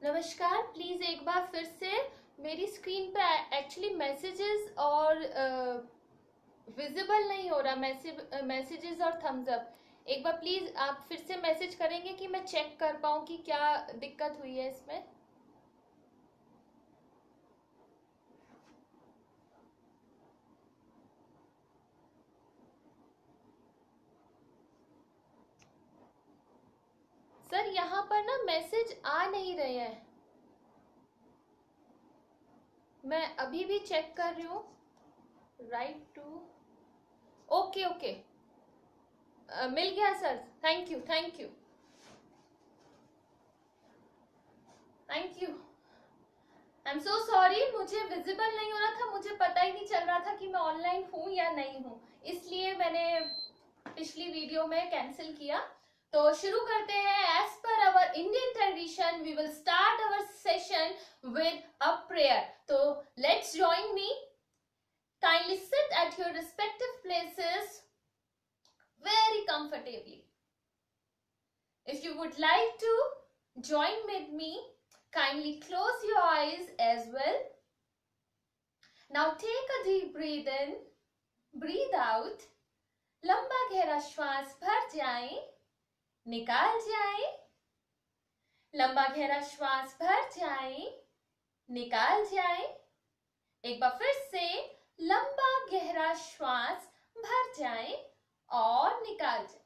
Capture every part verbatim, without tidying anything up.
नमस्कार। प्लीज एक बार फिर से मेरी स्क्रीन पे एक्चुअली मैसेजेस और विजिबल नहीं हो रहा, मैसेज मैसेजेस और थम्स अप। एक बार प्लीज आप फिर से मैसेज करेंगे कि मैं चेक कर पाऊँ कि क्या दिक्कत हुई है इसमें। सर यहाँ पर ना मैसेज आ नहीं रहे हैं, मैं अभी भी चेक कर रही हूँ। राइट टू ओके ओके मिल गया sir. Thank you thank you thank you. I am so sorry, मुझे विजिबल नहीं हो रहा था, मुझे पता ही नहीं चल रहा था कि मैं ऑनलाइन हूँ या नहीं हूँ, इसलिए मैंने पिछली वीडियो में कैंसिल किया। तो शुरू करते हैं। As per our Indian tradition we will start our session with a prayer. तो let's join me. Kindly sit at your respective places very comfortably. If you would like to join with me, kindly close your eyes as well. Now take a deep breath in, breathe out. लंबा गहरा श्वास भर जाए, निकाल जाए। लंबा गहरा श्वास भर जाए, निकाल जाए। एक बार फिर से लंबा गहरा श्वास भर जाए और निकाल जाए।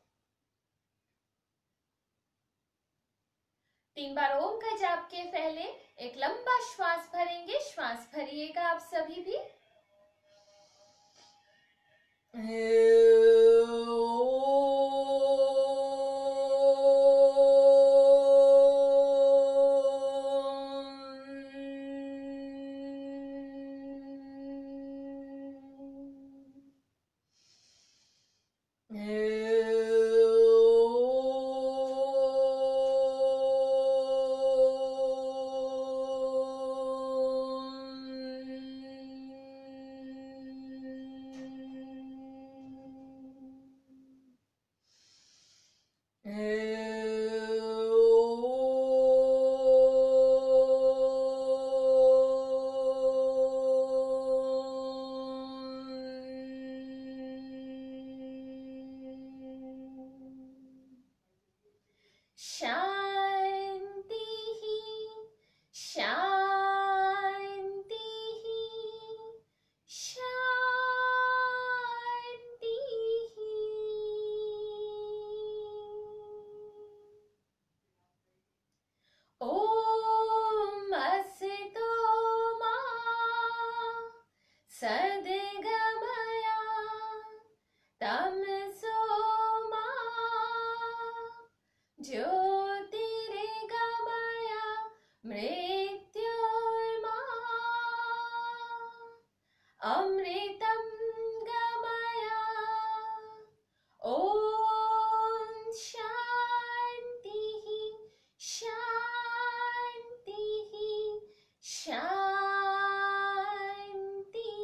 तीन बार ओम का जाप के पहले एक लंबा श्वास भरेंगे। श्वास भरिएगा आप सभी भी। शांति ही शांति ही शांति ही। ओम असतो मा सद्गमया तमसो मा ज्योतिर्गमय मृत्योर्मा अमृतं गमय। ओम शांति शांति शांति।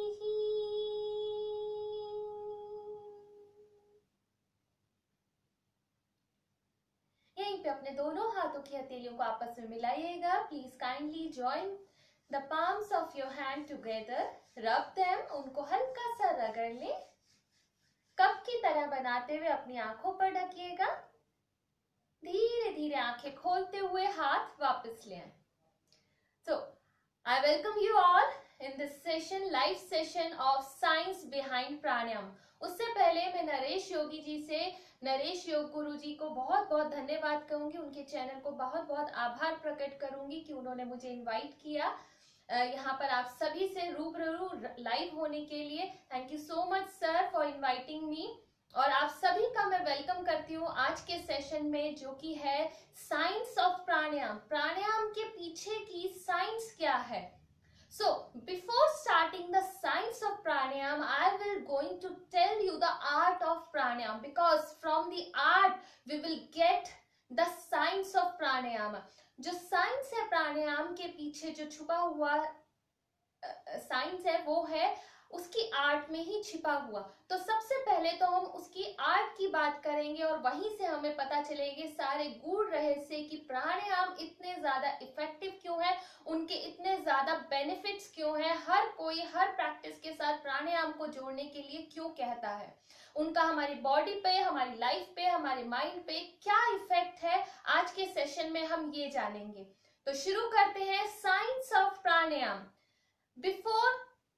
यहीं पे अपने दोनों हाथों की हथेलियों को आपस में मिलाइएगा। Please kindly join the palms of your hand together, rub them, उनको हल्का सा रगड़ लें। कप की तरह बनाते हुए अपनी आंखों पर ढकिएगा। धीरे धीरे आंखें खोलते हुए हाथ वापस ले आए। So, I welcome you all in this session, live session of Science Behind Pranayam. उससे पहले मैं नरेश योगी जी से, नरेश योग गुरु जी को बहुत बहुत धन्यवाद कहूंगी, उनके चैनल को बहुत बहुत आभार प्रकट करूंगी कि उन्होंने मुझे इनवाइट किया यहाँ पर आप सभी से रूबरू लाइव होने के लिए। Thank you so much sir for inviting me. और आप सभी का मैं वेलकम करती हूँ आज के सेशन में, जो कि है साइंस ऑफ प्राणायाम। प्राणायाम के पीछे की साइंस क्या है। So before starting the science of pranayam, I will going to tell you the art of pranayam, because from the art we will get the science of pranayam. जो science है प्राणायाम के पीछे, जो छुपा हुआ साइंस है, वो है उसकी आर्ट में ही छिपा हुआ। तो सबसे पहले तो हम उसकी आर्ट की बात करेंगे और वहीं से हमें पता चलेंगे सारे गूढ़ रहस्य कि प्राणायाम इतने ज्यादा इफेक्टिव क्यों है, उनके इतने ज्यादा बेनिफिट्स क्यों हैं, हर कोई हर प्रैक्टिस के साथ प्राणायाम को जोड़ने के लिए क्यों कहता है, उनका हमारी बॉडी पे, हमारी लाइफ पे, हमारे माइंड पे क्या इफेक्ट है, आज के सेशन में हम ये जानेंगे। तो शुरू करते हैं science of pranayam. Before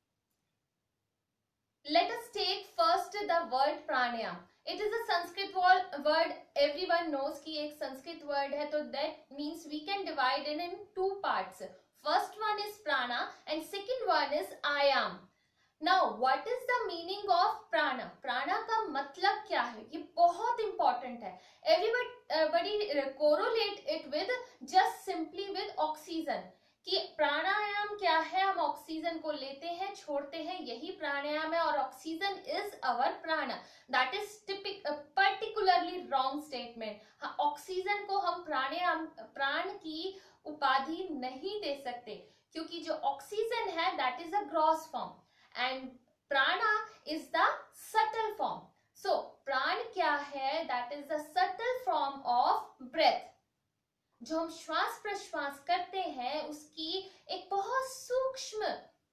let us take first the word pranayam. It is a Sanskrit word, everyone knows कि एक संस्कृत word है, तो that means we can divide it in two parts. First one is prana and second one is ayam. Now what is the meaning of prana? prana का मतलब क्या है, ये बहुत important है। Everybody uh, correlate it with just simply with oxygen, कि प्राणायाम क्या है, हम ऑक्सीजन को लेते हैं छोड़ते हैं, यही प्राणायाम है और oxygen is our prana. That is टिपिक पर्टिकुलरली रॉन्ग स्टेटमेंट। हाँ, ऑक्सीजन को हम प्राणायाम प्राण की उपाधि नहीं दे सकते, क्योंकि जो ऑक्सीजन है that is a gross form and prana is the subtle form. So prana क्या है, that is the subtle form of breath. जो हम श्वास प्रश्वास करते हैं उसकी एक बहुत सूक्ष्म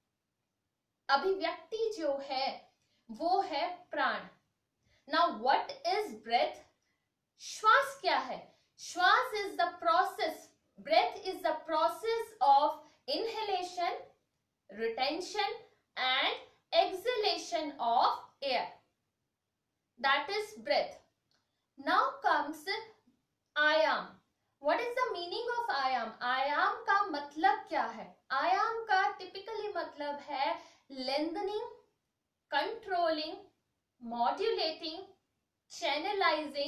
अभिव्यक्ति जो है वो है prana. Now what is breath? श्वास क्या है? Shwas is the process, breath is the process of inhalation, retention and exhalation of air, that is breath. Now comes ayam. What is the meaning of आयाम? आयाम का मतलब क्या है? आयाम का टिपिकली मतलब है lengthening, controlling, modulating, channelizing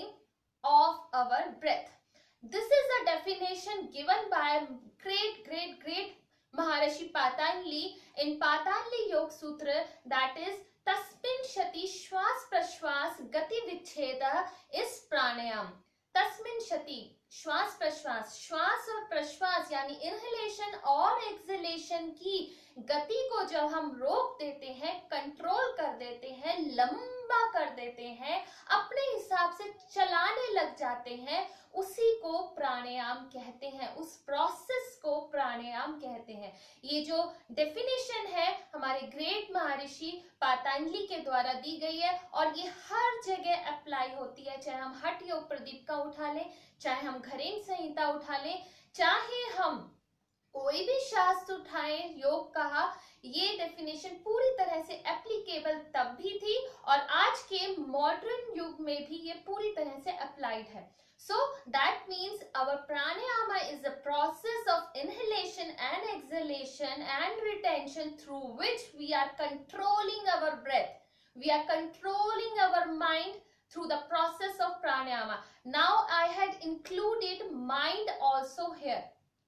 of our breath. This is a definition given by great great great Maharishi Patanjali in Patanjali Yoga Sutra, that is तस्मिन् शति श्वास प्रश्वास गति विच्छेद इस प्राणायाम। तस्मिन् शति श्वास प्रश्वास, श्वास और प्रश्वास यानी इनहेलेशन और एक्सहेलेशन की गति को जब हम रोक देते हैं, कंट्रोल कर देते हैं, लंबा कर देते हैं, अपने हिसाब से चलाने लग जाते हैं, उसी को प्राणायाम कहते हैं, उस प्रोसेस को प्राणायाम कहते हैं। ये जो डेफिनेशन है हमारे ग्रेट महर्षि पातंजलि के द्वारा दी गई है और ये हर जगह अप्लाई होती है, चाहे हम हठ योग प्रदीप का उठा लें, चाहे हम घरेन संहिता उठा लें, चाहे हम कोई भी शास्त्र उठाएं, योग कहा, ये डेफिनेशन पूरी तरह से एप्लीकेबल तब भी थी और आज के मॉडर्न युग में भी ये पूरी तरह से अप्लाइड है। So that means our pranayama is a process of inhalation and exhalation and retention through which we are controlling our breath. We are controlling our mind through the process of pranayama. Now I had included mind also here.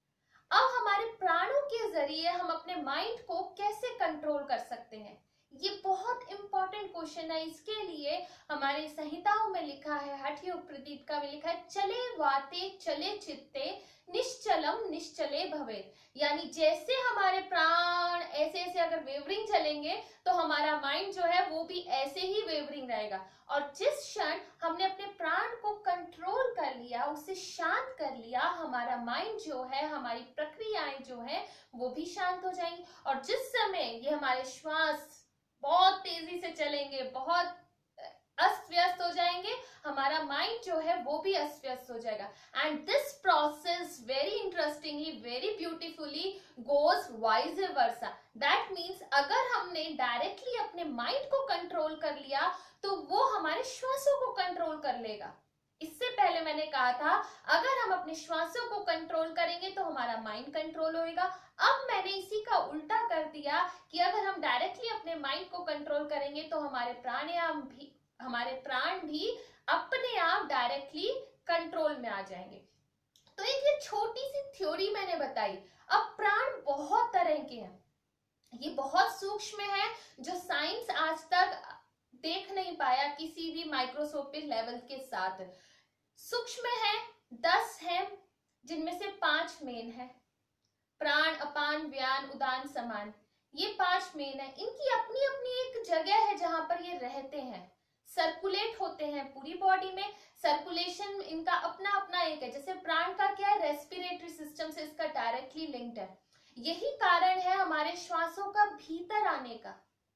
अब हमारे प्राणों के जरिए हम अपने mind को कैसे control कर सकते हैं, ये बहुत इंपॉर्टेंट क्वेश्चन है। इसके लिए हमारे संहिताओं में लिखा है, हठ योग प्रदीप का में लिखा है, चले वाते चले चित्ते निश्चलम निश्चले भवेत्। यानी जैसे हमारे प्राण ऐसे ऐसे अगर वेवरिंग चलेंगे तो हमारा माइंड जो है वो भी ऐसे ही वेवरिंग रहेगा, और जिस क्षण हमने अपने प्राण को कंट्रोल कर लिया, उसे शांत कर लिया, हमारा माइंड जो है, हमारी प्रक्रियाएं जो है वो भी शांत हो जाएंगी। और जिस समय ये हमारे श्वास बहुत तेजी से चलेंगे, बहुत अस्त व्यस्त हो जाएंगे, हमारा माइंड जो है वो भी अस्त व्यस्त हो जाएगा। And this process very interestingly, very beautifully goes vice versa. That means अगर हमने डायरेक्टली अपने माइंड को कंट्रोल कर लिया तो वो हमारे श्वासों को कंट्रोल कर लेगा। इससे पहले मैंने कहा था अगर हम अपने श्वासों को कंट्रोल करेंगे तो हमारा माइंड कंट्रोल होएगा। अब मैंने इसी का उल्टा कर दिया कि अगर हम डायरेक्टली अपने माइंड को कंट्रोल करेंगे तो हमारे प्राणायाम भी, हमारे प्राण भी अपने आप डायरेक्टली कंट्रोल में आ जाएंगे। तो एक ये छोटी सी थ्योरी मैंने बताई। अब प्राण बहुत तरह के हैं, ये बहुत सूक्ष्म है, जो साइंस आज तक देख नहीं पाया किसी भी माइक्रोस्कोपिक लेवल के साथ। सूक्ष्म है दस है, जिनमें से पांच मेन है, प्राण, अपान, व्यान, उदान, समान, ये पांच मेन है। इनकी अपनी अपनी एक जगह है जहां पर ये रहते हैं। सर्कुलेट होते हैं पूरी बॉडी में। सर्कुलेशन इनका अपना अपना एक है, जैसे प्राण का क्या है, रेस्पिरेटरी सिस्टम से इसका डायरेक्टली लिंक्ड है। यही कारण है हमारे श्वासों का भीतर आने का।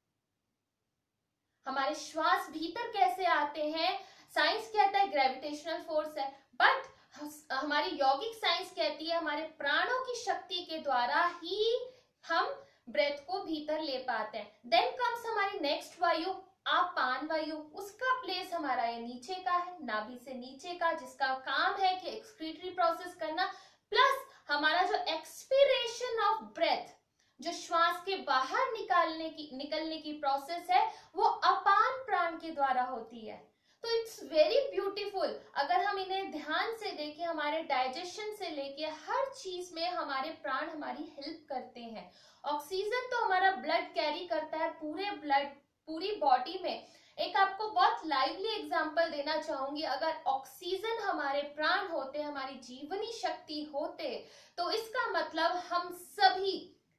हमारे श्वास भीतर कैसे आते हैं, साइंस कहता है ग्रेविटेशनल फोर्स है, बट हमारी यौगिक साइंस कहती है हमारे प्राणों की शक्ति के द्वारा ही हम ब्रेथ को भीतर ले पाते हैं। देन कम्स हमारी नेक्स्ट वायु, अपान वायु। उसका प्लेस हमारा ये नीचे का है, नाभि से नीचे का, जिसका काम है कि एक्सक्रीटरी प्रोसेस करना, प्लस हमारा जो एक्सपीरेशन ऑफ ब्रेथ, जो श्वास के बाहर निकालने की निकलने की प्रोसेस है, वो अपान प्राण के द्वारा होती है। तो इट्स वेरी ब्यूटीफुल। अगर हम इन्हें ध्यान से देखें, हमारे डाइजेशन से लेके हर चीज में हमारे प्राण हमारी हेल्प करते हैं। ऑक्सीजन तो हमारा ब्लड कैरी करता है पूरे ब्लड पूरी बॉडी में। एक आपको बहुत लाइवली एग्जांपल देना चाहूंगी, अगर ऑक्सीजन हमारे प्राण होते, हमारी जीवनी शक्ति होते, तो इसका मतलब हम सभी,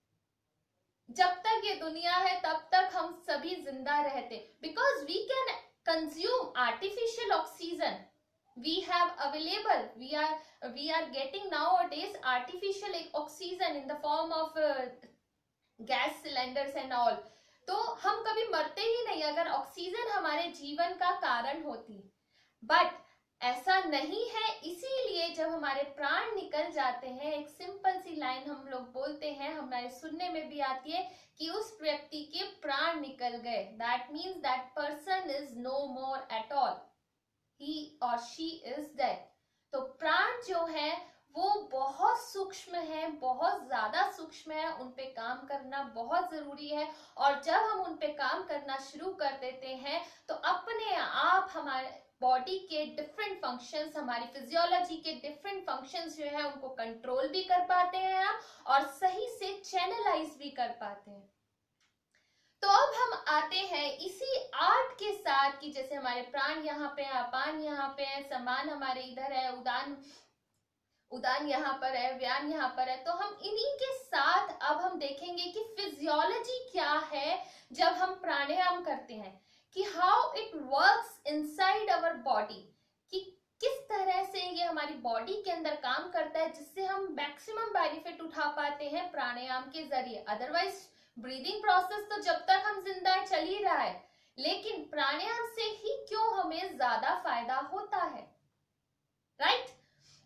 जब तक ये दुनिया है तब तक हम सभी जिंदा रहते, because we can consume artificial oxygen, we have available, we are we are getting nowadays artificial oxygen in the form of uh, gas cylinders and all। तो हम कभी मरते ही नहीं अगर ऑक्सीजन हमारे जीवन का कारण होती, बट ऐसा नहीं है। इसीलिए जब हमारे प्राण निकल जाते हैं, एक सिंपल सी लाइन हम लोग बोलते हैं, हमारे सुनने में भी आती है कि उस व्यक्ति के प्राण निकल गए, that means that person is no more at all, he or she is dead। तो प्राण जो है वो बहुत सूक्ष्म है, बहुत ज्यादा सूक्ष्म है, उन पे काम करना बहुत जरूरी है। और जब हम उन पे काम करना शुरू कर देते हैं तो अपने आप हमारे बॉडी के डिफरेंट फंक्शंस, हमारी फिजियोलॉजी के डिफरेंट फंक्शंस जो है उनको कंट्रोल भी कर पाते हैं हम, और सही से चैनलाइज भी कर पाते हैं। तो अब हम आते हैं इसी आर्ट के साथ कि जैसे हमारे प्राण यहाँ पे है, अपान यहाँ पे है, समान हमारे इधर है, उदान उदान यहाँ पर है, व्यान यहाँ पर है। तो हम इन्हीं के साथ अब हम देखेंगे कि फिजियोलॉजी क्या है जब हम प्राणायाम करते हैं, कि how it works inside our body, कि किस तरह से ये हमारी बॉडी के अंदर काम करता है, जिससे हम मैक्सिमम बेनिफिट उठा पाते हैं प्राणायाम के जरिए। अदरवाइज ब्रीदिंग प्रोसेस तो जब तक हम जिंदा है चल ही रहा है, लेकिन प्राणायाम से ही क्यों हमें ज्यादा फायदा होता है, राइट right?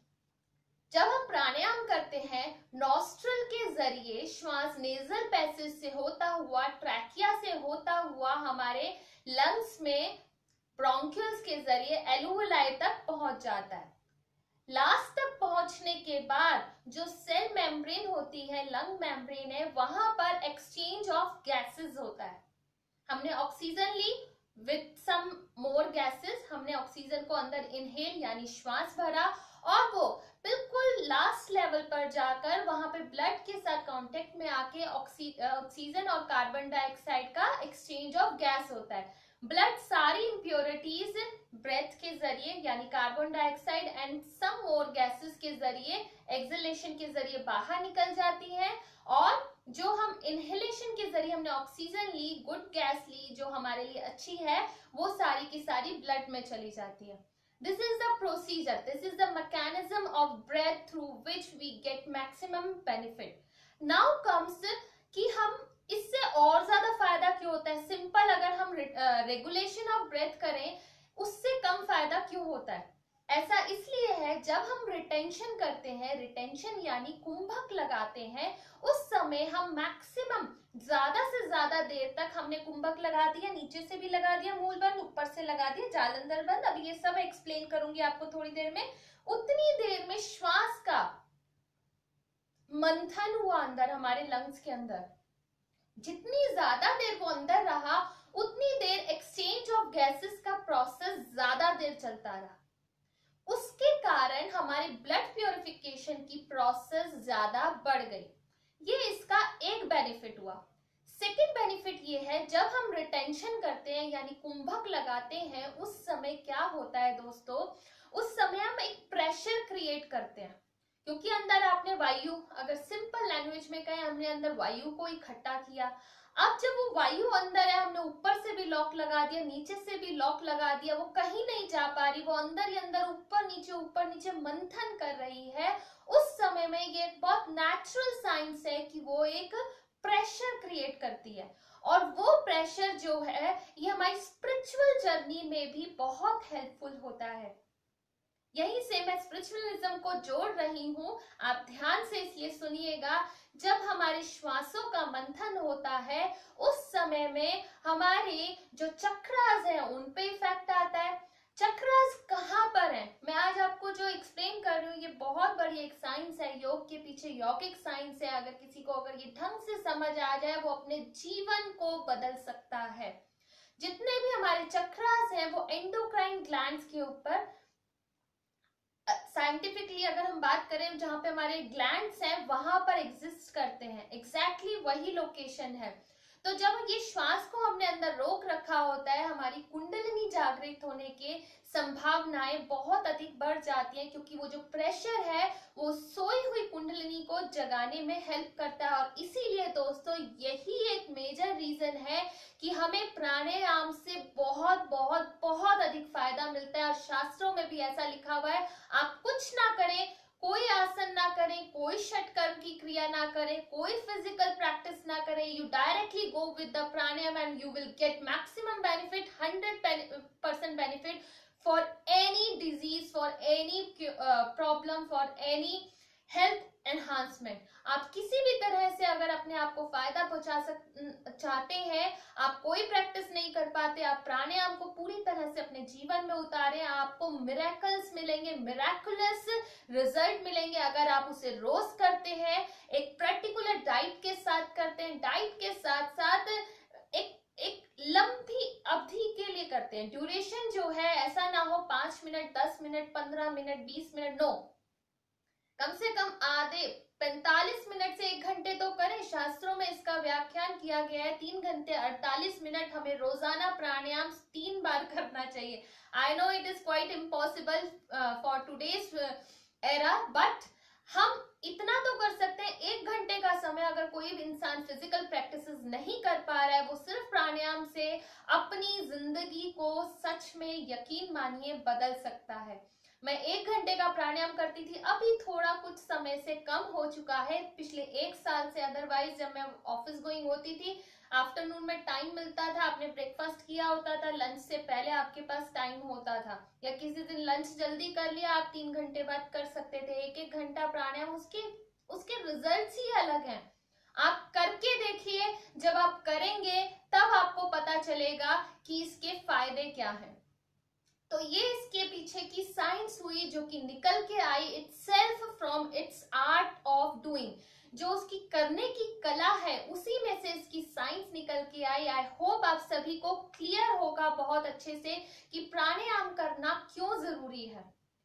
जब हम प्राणायाम करते हैं, नॉस्ट्रल के जरिए श्वास नेजल पैसेज से होता हुआ, ट्रैकिया से होता हुआ हमारे लंग्स में ब्रोंकियल्स के जरिए एल्वियोलाई तक पहुंच जाता है। लास्ट तक पहुंचने के बाद जो सेल मेम्ब्रेन होती है, लंग मेम्ब्रेन है, वहां पर एक्सचेंज ऑफ गैसेस होता है। हमने ऑक्सीजन ली विथ सम मोर गैसेस, हमने ऑक्सीजन को अंदर इनहेल यानी श्वास भरा, और वो बिल्कुल लास्ट लेवल पर जाकर वहां पे ब्लड के साथ कांटेक्ट में आके ऑक्सीजन और कार्बन डाइऑक्साइड का एक्सचेंज ऑफ गैस होता है। ब्लड सारी इंप्योरिटीज ब्रेथ के जरिए यानी carbon dioxide and some more gases के जरिए, एक्सहेलेशन के जरिए बाहर निकल जाती है, और जो हम इनहेलेशन के जरिए हमने ऑक्सीजन ली, गुड गैस ली जो हमारे लिए अच्छी है, वो सारी की सारी ब्लड में चली जाती है। This is the procedure, this is the mechanism of breath through which we get maximum benefit. Now comes कि हम इससे और ज्यादा फायदा क्यों होता है। सिंपल अगर हम रेगुलेशन ऑफ ब्रेथ करें उससे कम फायदा क्यों होता है। ऐसा इसलिए है जब हम रिटेंशन करते हैं, रिटेंशन यानी कुंभक लगाते हैं, उस समय हम मैक्सिमम ज्यादा से ज्यादा देर तक हमने कुंभक लगा दिया, नीचे से भी लगा दिया मूल बंद, ऊपर से लगा दिया जालंधर बंद, अब ये सब एक्सप्लेन करूंगी आपको थोड़ी देर में। उतनी देर में श्वास का मंथन हुआ अंदर हमारे लंग्स के अंदर, जितनी ज्यादा देर वो अंदर रहा उतनी देर एक्सचेंज ऑफ गैसेस का प्रोसेस ज्यादा देर चलता रहा। उसके कारण हमारी ब्लड प्यूरिफिकेशन की प्रोसेस ज्यादा बढ़ गई। ये इसका एक बेनिफिट हुआ। सेकेंड बेनिफिट ये है जब हम रिटेंशन करते हैं यानी कुंभक लगाते हैं, उस समय क्या होता है दोस्तों, उस समय हम एक प्रेशर क्रिएट करते हैं, क्योंकि अंदर आपने वायु, अगर सिंपल लैंग्वेज में कहें, हमने अंदर वायु को इकट्ठा किया। अब जब वो वायु अंदर है, हमने ऊपर से भी लॉक लगा दिया, नीचे से भी लॉक लगा दिया, वो कहीं नहीं जा पा रही, वो अंदर ही अंदर ऊपर नीचे ऊपर नीचे मंथन कर रही है, उस समय में ये एक बहुत नेचुरल साइंस है कि वो एक प्रेशर क्रिएट करती है। और वो प्रेशर जो है ये हमारी स्पिरिचुअल जर्नी में भी बहुत हेल्पफुल होता है। यहीं से मैं स्पिरिचुअलिज्म को जोड़ रही हूं, आप ध्यान से इसलिए सुनिएगा। जब हमारे श्वासों का मंथन होता है उस समय में हमारे जो चक्रास हैं उन पे इफेक्ट आता है। चक्रास कहाँ पर है, मैं आज आपको जो एक्सप्लेन कर रही हूँ ये बहुत बड़ी एक साइंस है, योग के पीछे यौगिक साइंस है। अगर किसी को अगर ये ढंग से समझ आ जाए वो अपने जीवन को बदल सकता है। जितने भी हमारे चक्रास हैं वो एंडोक्राइन ग्लैंड्स के ऊपर, साइंटिफिकली अगर हम बात करें जहां पे हमारे ग्लैंड्स हैं वहां पर एग्जिस्ट करते हैं, एग्जैक्टली exactly वही लोकेशन है। तो जब ये श्वास को हमने अंदर रोक रखा होता है, हमारी कुंडलिनी जागृत होने के संभावनाएं बहुत अधिक बढ़ जाती हैं, क्योंकि वो जो प्रेशर है वो सोई हुई कुंडलिनी को जगाने में हेल्प करता है। और इसीलिए दोस्तों यही एक मेजर रीजन है कि हमें प्राणायाम से बहुत बहुत बहुत अधिक फायदा मिलता है। और शास्त्रों में भी ऐसा लिखा हुआ है, आप कुछ ना करें, कोई आसन ना करें, कोई षटकर्म की क्रिया ना करें, कोई फिजिकल प्रैक्टिस ना करें, you directly go with the pranayam and you will get maximum benefit, hundred percent benefit for any disease, for any problem, for any health enhancement. आप किसी भी तरह से अगर अपने आप को फायदा पहुंचा सक चाहते हैं, आप कोई प्रैक्टिस नहीं कर पाते, आप प्राणायाम को पूरी तरह से अपने जीवन में उतारें, आपको मिरेकल्स मिलेंगे, मिरेकुलस रिजल्ट मिलेंगे अगर आप उसे रोज करते हैं, एक पर्टिकुलर डाइट के साथ करते हैं, डाइट के साथ साथ एक एक लंबी अवधि के लिए करते हैं। ड्यूरेशन जो है ऐसा ना हो पांच मिनट, दस मिनट, पंद्रह मिनट, बीस मिनट, नो, कम से कम आधे पैंतालीस मिनट से एक घंटे तो करें। शास्त्रों में इसका व्याख्यान किया गया है, तीन घंटे अड़तालीस मिनट हमें रोजाना प्राणायाम तीन बार करना चाहिए। I know it is quite impossible for today's era, but हम इतना तो कर सकते हैं। एक घंटे का समय अगर कोई भी इंसान फिजिकल प्रैक्टिसेस नहीं कर पा रहा है, वो सिर्फ प्राणायाम से अपनी जिंदगी को सच में यकीन मानिए बदल सकता है। मैं एक घंटे का प्राणायाम करती थी, अभी थोड़ा कुछ समय से कम हो चुका है पिछले एक साल से। अदरवाइज जब मैं ऑफिस गोइंग होती थी, आफ्टरनून में टाइम मिलता था, आपने ब्रेकफास्ट किया होता था, लंच से पहले आपके पास टाइम होता था, या किसी दिन लंच जल्दी कर लिया, आप तीन घंटे बाद कर सकते थे एक एक घंटा प्राणायाम। उसके उसके रिजल्ट्स ही अलग हैं। आप करके देखिए, जब आप करेंगे तब आपको पता चलेगा कि इसके फायदे क्या हैं। तो ये इसके पीछे की साइंस हुई जो कि निकल के आई itself from its art of doing, जो उसकी करने की कला है उसी में से इसकी साइंस निकल के आई। आई होप आप सभी को क्लियर होगा बहुत अच्छे से कि प्राणायाम करना क्यों जरूरी है।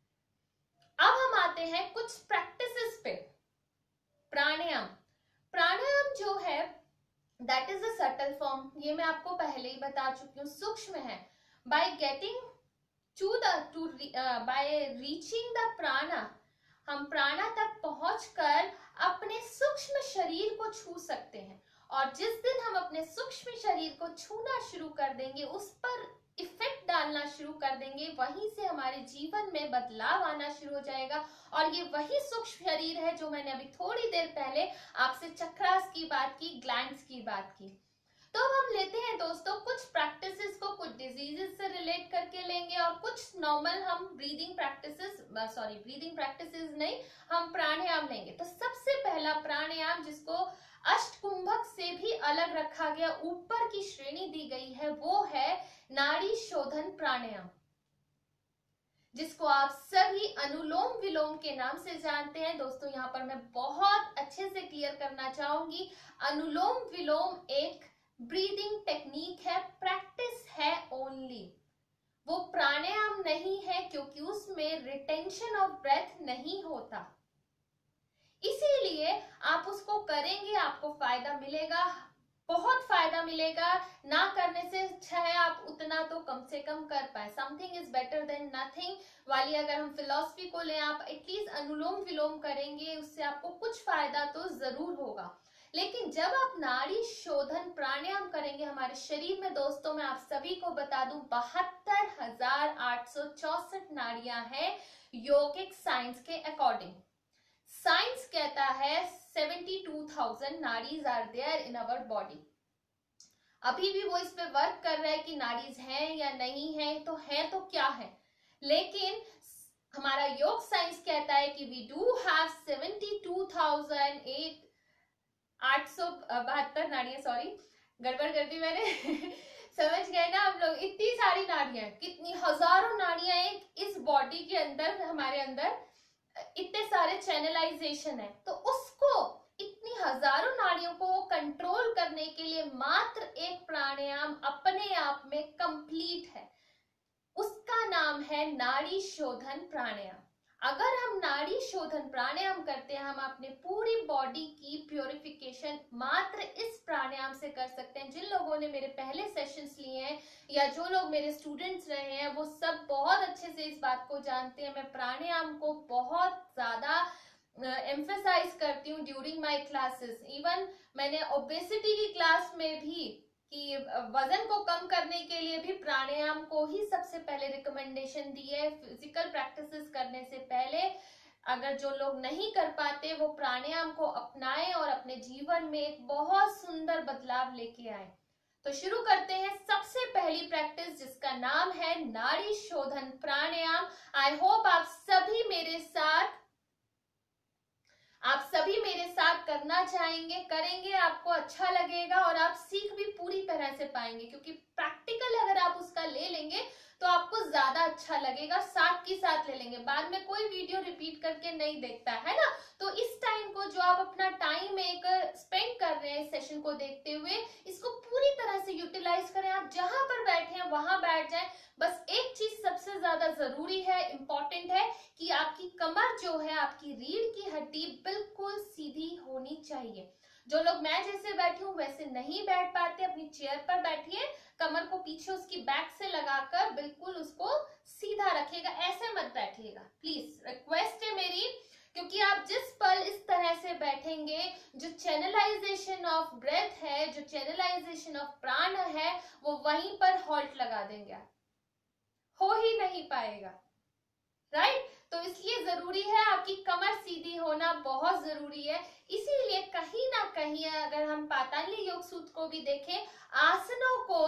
अब हम आते हैं कुछ प्रैक्टिसेस पे। प्राणायाम प्राणायाम जो है that is a subtle form, ये मैं आपको पहले ही बता चुकी हूँ, सूक्ष्म है। By getting to the to uh, by reaching the prana, हम प्राणा तक पहुंचकर अपने सूक्ष्म शरीर को छू सकते हैं। और जिस दिन हम अपने सूक्ष्म शरीर को छूना शुरू कर देंगे, उस पर इफेक्ट डालना शुरू कर देंगे, वहीं से हमारे जीवन में बदलाव आना शुरू हो जाएगा। और ये वही सूक्ष्म शरीर है जो मैंने अभी थोड़ी देर पहले आपसे चक्रास की बात की, ग्लैंड्स की बात की। तो अब हम लेते हैं दोस्तों कुछ प्रैक्टिसेस को, कुछ डिजीजेस से रिलेट करके लेंगे और कुछ नॉर्मल हम breathing practices, sorry breathing practices नहीं, हम प्राणायाम लेंगे। तो सबसे पहला प्राणायाम जिसको अष्टकुंभक से भी अलग रखा गया, ऊपर की श्रेणी दी गई है, वो है नाड़ी शोधन प्राणायाम, जिसको आप सभी अनुलोम विलोम के नाम से जानते हैं। दोस्तों यहाँ पर मैं बहुत अच्छे से क्लियर करना चाहूंगी, अनुलोम विलोम एक ब्रीदिंग टेक्निक है, प्रैक्टिस है ओनली, वो प्राणायाम नहीं है, क्योंकि उसमें रिटेंशन ऑफ ब्रेथ नहीं होता। इसीलिए आप उसको करेंगे, आपको फायदा मिलेगा, बहुत फायदा मिलेगा। ना करने से अच्छा है आप उतना तो कम से कम कर पाए। Something is better than nothing वाली अगर हम फिलॉसफी को लें, आप एटलीस्ट अनुलोम विलोम करेंगे, उससे आपको कुछ फायदा तो जरूर होगा। लेकिन जब आप नाड़ी शोधन प्राणायाम करेंगे हमारे शरीर में, दोस्तों मैं आप सभी को बता दूं बहत्तर हजार आठ सौ चौसठ नाड़ियां हैं योगिक साइंस के अकॉर्डिंग। साइंस कहता है बहत्तर हज़ार nadis are there in our body. अभी भी वो इस पे वर्क कर रहा है कि नाड़ीज हैं या नहीं है, तो है तो क्या है, लेकिन हमारा योग साइंस कहता है कि वी डू हैव बहत्तर आठ सौ बहत्तर नाड़ियां, सॉरी गड़बड़ कर दी मैंने समझ गए ना आप लोग, इतनी सारी नाड़ियां, कितनी हजारों नाड़ियां एक इस बॉडी के अंदर, हमारे अंदर इतने सारे चैनलाइजेशन है, तो उसको इतनी हजारों नाड़ियों को कंट्रोल करने के लिए मात्र एक प्राणायाम अपने आप में कंप्लीट है, उसका नाम है नाड़ी शोधन प्राणायाम। अगर हम नाड़ी शोधन प्राणायाम करते हैं, हम अपने पूरी बॉडी की प्योरिफिकेशन मात्र इस प्राणायाम से कर सकते हैं। जिन लोगों ने मेरे पहले सेशंस लिए हैं या जो लोग मेरे स्टूडेंट्स रहे हैं, वो सब बहुत अच्छे से इस बात को जानते हैं। मैं प्राणायाम को बहुत ज्यादा एम्फेसाइज करती हूँ ड्यूरिंग माय क्लासेस। इवन मैंने ओबेसिटी की क्लास में भी कि वजन को कम करने के लिए भी प्राणायाम को ही सबसे पहले रिकमेंडेशन दी है फिजिकल प्रैक्टिसेस करने से पहले। अगर जो लोग नहीं कर पाते वो प्राणायाम को अपनाएं और अपने जीवन में एक बहुत सुंदर बदलाव लेके आए। तो शुरू करते हैं सबसे पहली प्रैक्टिस, जिसका नाम है नाड़ी शोधन प्राणायाम। आई होप आप सभी मेरे साथ आप सभी मेरे साथ करना चाहेंगे, करेंगे, आपको अच्छा लगेगा और आप सीख भी पूरी तरह से पाएंगे, क्योंकि प्रैक्टिकल अगर आप उसका ले लेंगे तो आपको ज्यादा अच्छा लगेगा। साथ की साथ ले लेंगे, बाद में कोई वीडियो रिपीट करके नहीं देखता है ना, तो इस टाइम को जो आप अपना टाइम एक स्पेंड कर रहे हैं सेशन को देखते हुए, इसको पूरी तरह से यूटिलाइज करें। आप जहां पर बैठे हैं वहां बैठ जाएं। बस एक चीज सबसे ज्यादा जरूरी है, इंपॉर्टेंट है, कि आपकी कमर जो है, आपकी रीढ़ की हड्डी बिल्कुल सीधी होनी चाहिए। जो लोग मैं जैसे बैठी हूँ वैसे नहीं बैठ पाते, अपनी चेयर पर बैठिए, कमर को पीछे उसकी बैक से लगाकर बिल्कुल उसको सीधा रखिएगा, ऐसे मत बैठिएगा प्लीज, रिक्वेस्ट है मेरी, क्योंकि आप जिस पल इस तरह से बैठेंगे, जो चैनलाइजेशन ऑफ ब्रेथ है, जो चैनलाइजेशन ऑफ प्राण है, वो वहीं पर हॉल्ट लगा देंगे, हो ही नहीं पाएगा, राइट। तो इसलिए जरूरी है आपकी कमर सीधी होना, बहुत जरूरी है। इसीलिए कहीं ना कहीं अगर हम पातांजलि योग सूत्र को भी देखें, आसनों को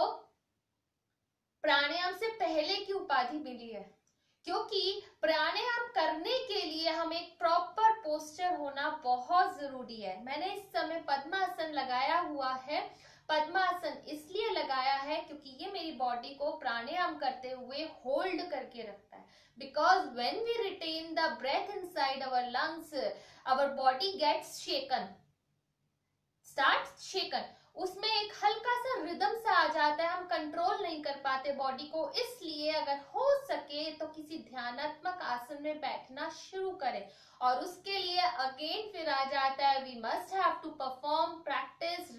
प्राणायाम से पहले की उपाधि मिली है, क्योंकि प्राणायाम करने के लिए हमें एक प्रॉपर पोस्चर होना बहुत जरूरी है। मैंने इस समय पद्मासन लगाया हुआ है। पद्मासन इसलिए लगाया है क्योंकि ये मेरी बॉडी को प्राणायाम करते हुए होल्ड करके रखता है। Because when we retain the breath inside our lungs, our body gets shaken, start shaken, उसमें एक हल्का सा रिदम सा आ जाता है, हम कंट्रोल नहीं कर पाते बॉडी को। इसलिए अगर हो सके तो किसी ध्यानात्मक आसन में बैठना शुरू करें, और उसके लिए अगेन फिर आ जाता है, we must have to perform practice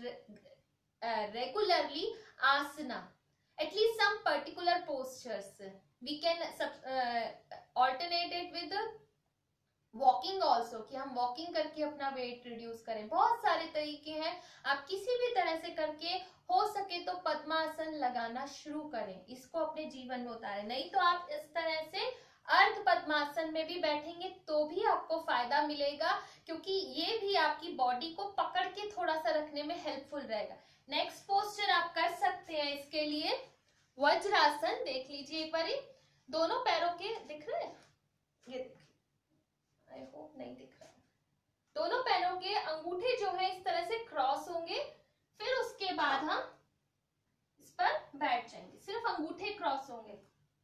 regularly asana, at least some particular postures. We can uh, alternate it with walking also, कि हम वॉकिंग करके अपना वेट रिड्यूस करें। बहुत सारे तरीके हैं, आप किसी भी तरह से करके हो सके तो पद्मासन लगाना शुरू करें, इसको अपने जीवन में उतारें। नहीं तो आप इस तरह से अर्ध पद्मासन में भी बैठेंगे तो भी आपको फायदा मिलेगा, क्योंकि ये भी आपकी बॉडी को पकड़ के थोड़ा सा रखने में हेल्पफुल रहेगा। नेक्स्ट पोस्चर आप कर सकते हैं, इसके लिए वज्रासन देख लीजिए एक बार, दोनों पैरों के दिख रहे हैं, ये आई होप नहीं दिख रहा है, दोनों पैरों के अंगूठे जो है इस तरह से क्रॉस होंगे, फिर उसके बाद हम इस पर बैठ जाएंगे, सिर्फ अंगूठे क्रॉस होंगे,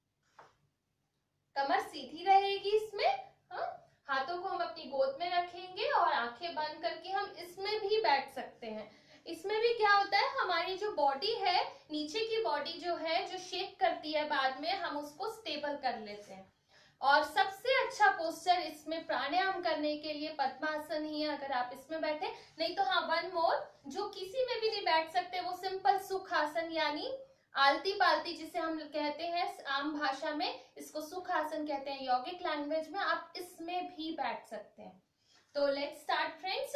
कमर सीधी रहेगी इसमें। हाँ, हाथों को हम अपनी गोद में रखेंगे और आंखें बंद करके हम इसमें भी बैठ सकते हैं। इसमें भी क्या होता है, हमारी जो बॉडी है, नीचे की बॉडी जो है, जो शेक करती है, बाद में हम उसको स्टेबल कर लेते हैं। और सबसे अच्छा पोस्चर इसमें प्राणायाम करने के लिए पद्मासन ही है, अगर आप इसमें बैठे। नहीं तो हाँ, वन मोर, जो किसी में भी नहीं बैठ सकते, वो सिंपल सुखासन, यानी आलती पालती जिसे हम कहते हैं आम भाषा में, इसको सुखासन कहते हैं, यौगिक लैंग्वेज में, आप इसमें भी बैठ सकते हैं। तो लेट्स स्टार्ट फ्रेंड्स।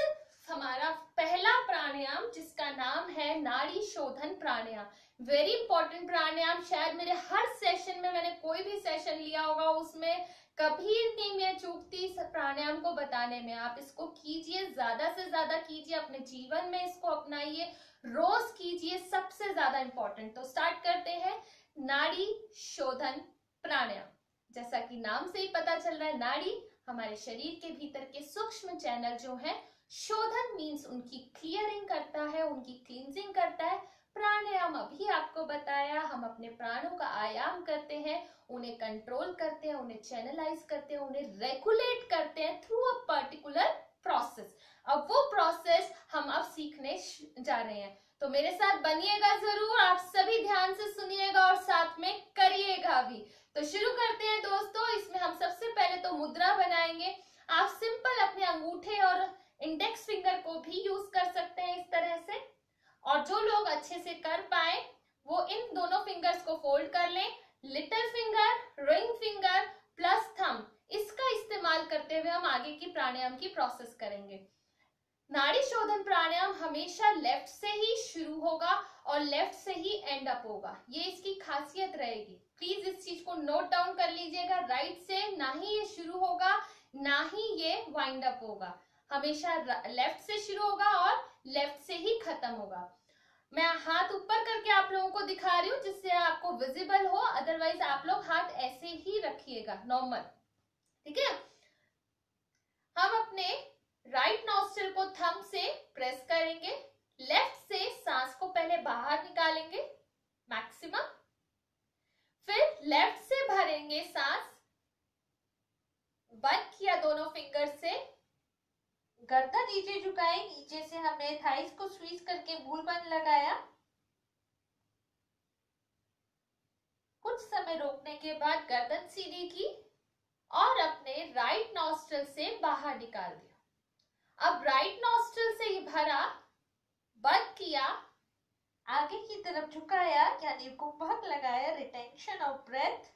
हमारा पहला प्राणायाम जिसका नाम है नाड़ी शोधन प्राणायाम। वेरी इंपॉर्टेंट प्राणायाम। शायद मेरे हर सेशन में, मैंने कोई भी सेशन लिया होगा उसमें कभी नहीं मैं चूकती इस प्राणायाम को बताने में। आप इसको कीजिए, ज्यादा से ज्यादा कीजिए, अपने जीवन में इसको अपनाइए, रोज कीजिए, सबसे ज्यादा इंपॉर्टेंट। तो स्टार्ट करते हैं नाड़ी शोधन प्राणायाम। जैसा कि नाम से ही पता चल रहा है, नाड़ी हमारे शरीर के भीतर के सूक्ष्म चैनल जो है, शोधन मीन्स उनकी क्लियरिंग करता है, उनकी क्लींजिंग करता है। प्राणायाम अभी आपको बताया, हम अपने प्राणों का आयाम करते हैं, उन्हें कंट्रोल करते हैं, उन्हें चैनलाइज करते हैं, उन्हें रेगुलेट करते हैं थ्रू अ पर्टिकुलर प्रोसेस। अब वो प्रोसेस हम अब सीखने जा रहे हैं, तो मेरे साथ बनिएगा जरूर, आप सभी ध्यान से सुनिएगा और साथ में करिएगा भी। तो शुरू करते हैं दोस्तों। इसमें हम सबसे पहले तो मुद्रा बनाएंगे। आप सिंपल अपने अंगूठे और इंडेक्स फिंगर को भी यूज कर सकते हैं इस तरह से, और जो लोग अच्छे से कर पाए वो इन दोनों फिंगर्स को फोल्ड कर लें। Little finger, ring finger plus thumb, इसका इस्तेमाल करते हुए हम आगे की प्राणायाम की प्रोसेस करेंगे। नाड़ी शोधन प्राणायाम हमेशा लेफ्ट से ही शुरू होगा और लेफ्ट से ही एंड अप होगा, ये इसकी खासियत रहेगी। प्लीज इस चीज को नोट डाउन कर लीजिएगा। राइट से ना ही ये शुरू होगा, ना ही ये वाइंड अप होगा, हमेशा लेफ्ट से शुरू होगा और लेफ्ट से ही खत्म होगा। मैं हाथ ऊपर करके आप लोगों को दिखा रही हूँ जिससे आपको विजिबल हो, अदरवाइज आप लोग हाथ ऐसे ही रखिएगा नॉर्मल, ठीक है। हम अपने राइट नॉस्ट्रिल को थंब से प्रेस करेंगे, लेफ्ट से सांस को पहले बाहर निकालेंगे मैक्सिमम, फिर लेफ्ट से भरेंगे सांस, बंद किया दोनों फिंगर से, गर्दन नीचे झुकाए, नीचे से हमने थाइस को स्क्वीज करके मूल बंद लगाया। कुछ समय रोकने के बाद गर्दन सीधी की और अपने राइट नॉस्ट्रिल से बाहर निकाल दिया। अब राइट नॉस्ट्रिल से ही भरा, बंद किया, आगे की तरफ झुकाया यानी कुंभक लगाया, रिटेंशन ऑफ ब्रेथ,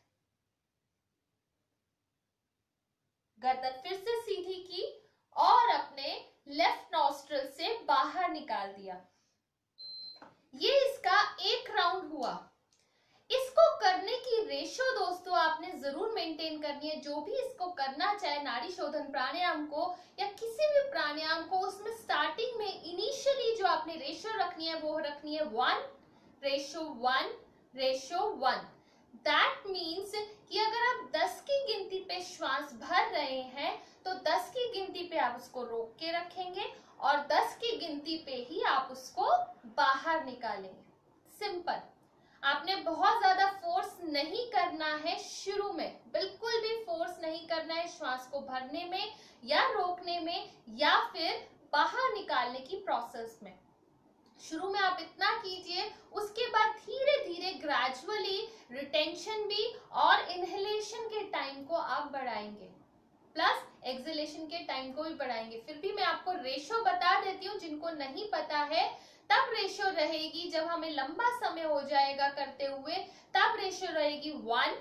गर्दन फिर से सीधी की और अपने लेफ्ट नॉस्ट्रिल से बाहर निकाल दिया। ये इसका एक राउंड हुआ। इसको करने की रेशो दोस्तों आपने जरूर मेंटेन करनी है। जो भी इसको करना चाहे नाड़ी शोधन प्राणायाम को या किसी भी प्राणायाम को, उसमें स्टार्टिंग में इनिशियली जो आपने रेशो रखनी है वो रखनी है one ratio one ratio one. That means कि अगर आप दस की गिनती पे श्वास भर रहे हैं तो दस की गिनती पे आप उसको रोक के रखेंगे और दस की गिनती पे ही आप उसको बाहर निकालेंगे। सिंपल। आपने बहुत ज्यादा फोर्स नहीं करना है शुरू में, बिल्कुल भी फोर्स नहीं करना है श्वास को भरने में या रोकने में या फिर बाहर निकालने की प्रोसेस में। शुरू में आप इतना कीजिए, उसके बाद धीरे धीरे ग्रेजुअली रिटेंशन भी और इनहेलेशन के टाइम को आप बढ़ाएंगे, प्लस एक्सहेलेशन के टाइम को भी बढ़ाएंगे। फिर भी मैं आपको रेशो बता देती हूँ, जिनको नहीं पता है तब रेशो रहेगी, जब हमें लंबा समय हो जाएगा करते हुए तब रेशो रहेगी one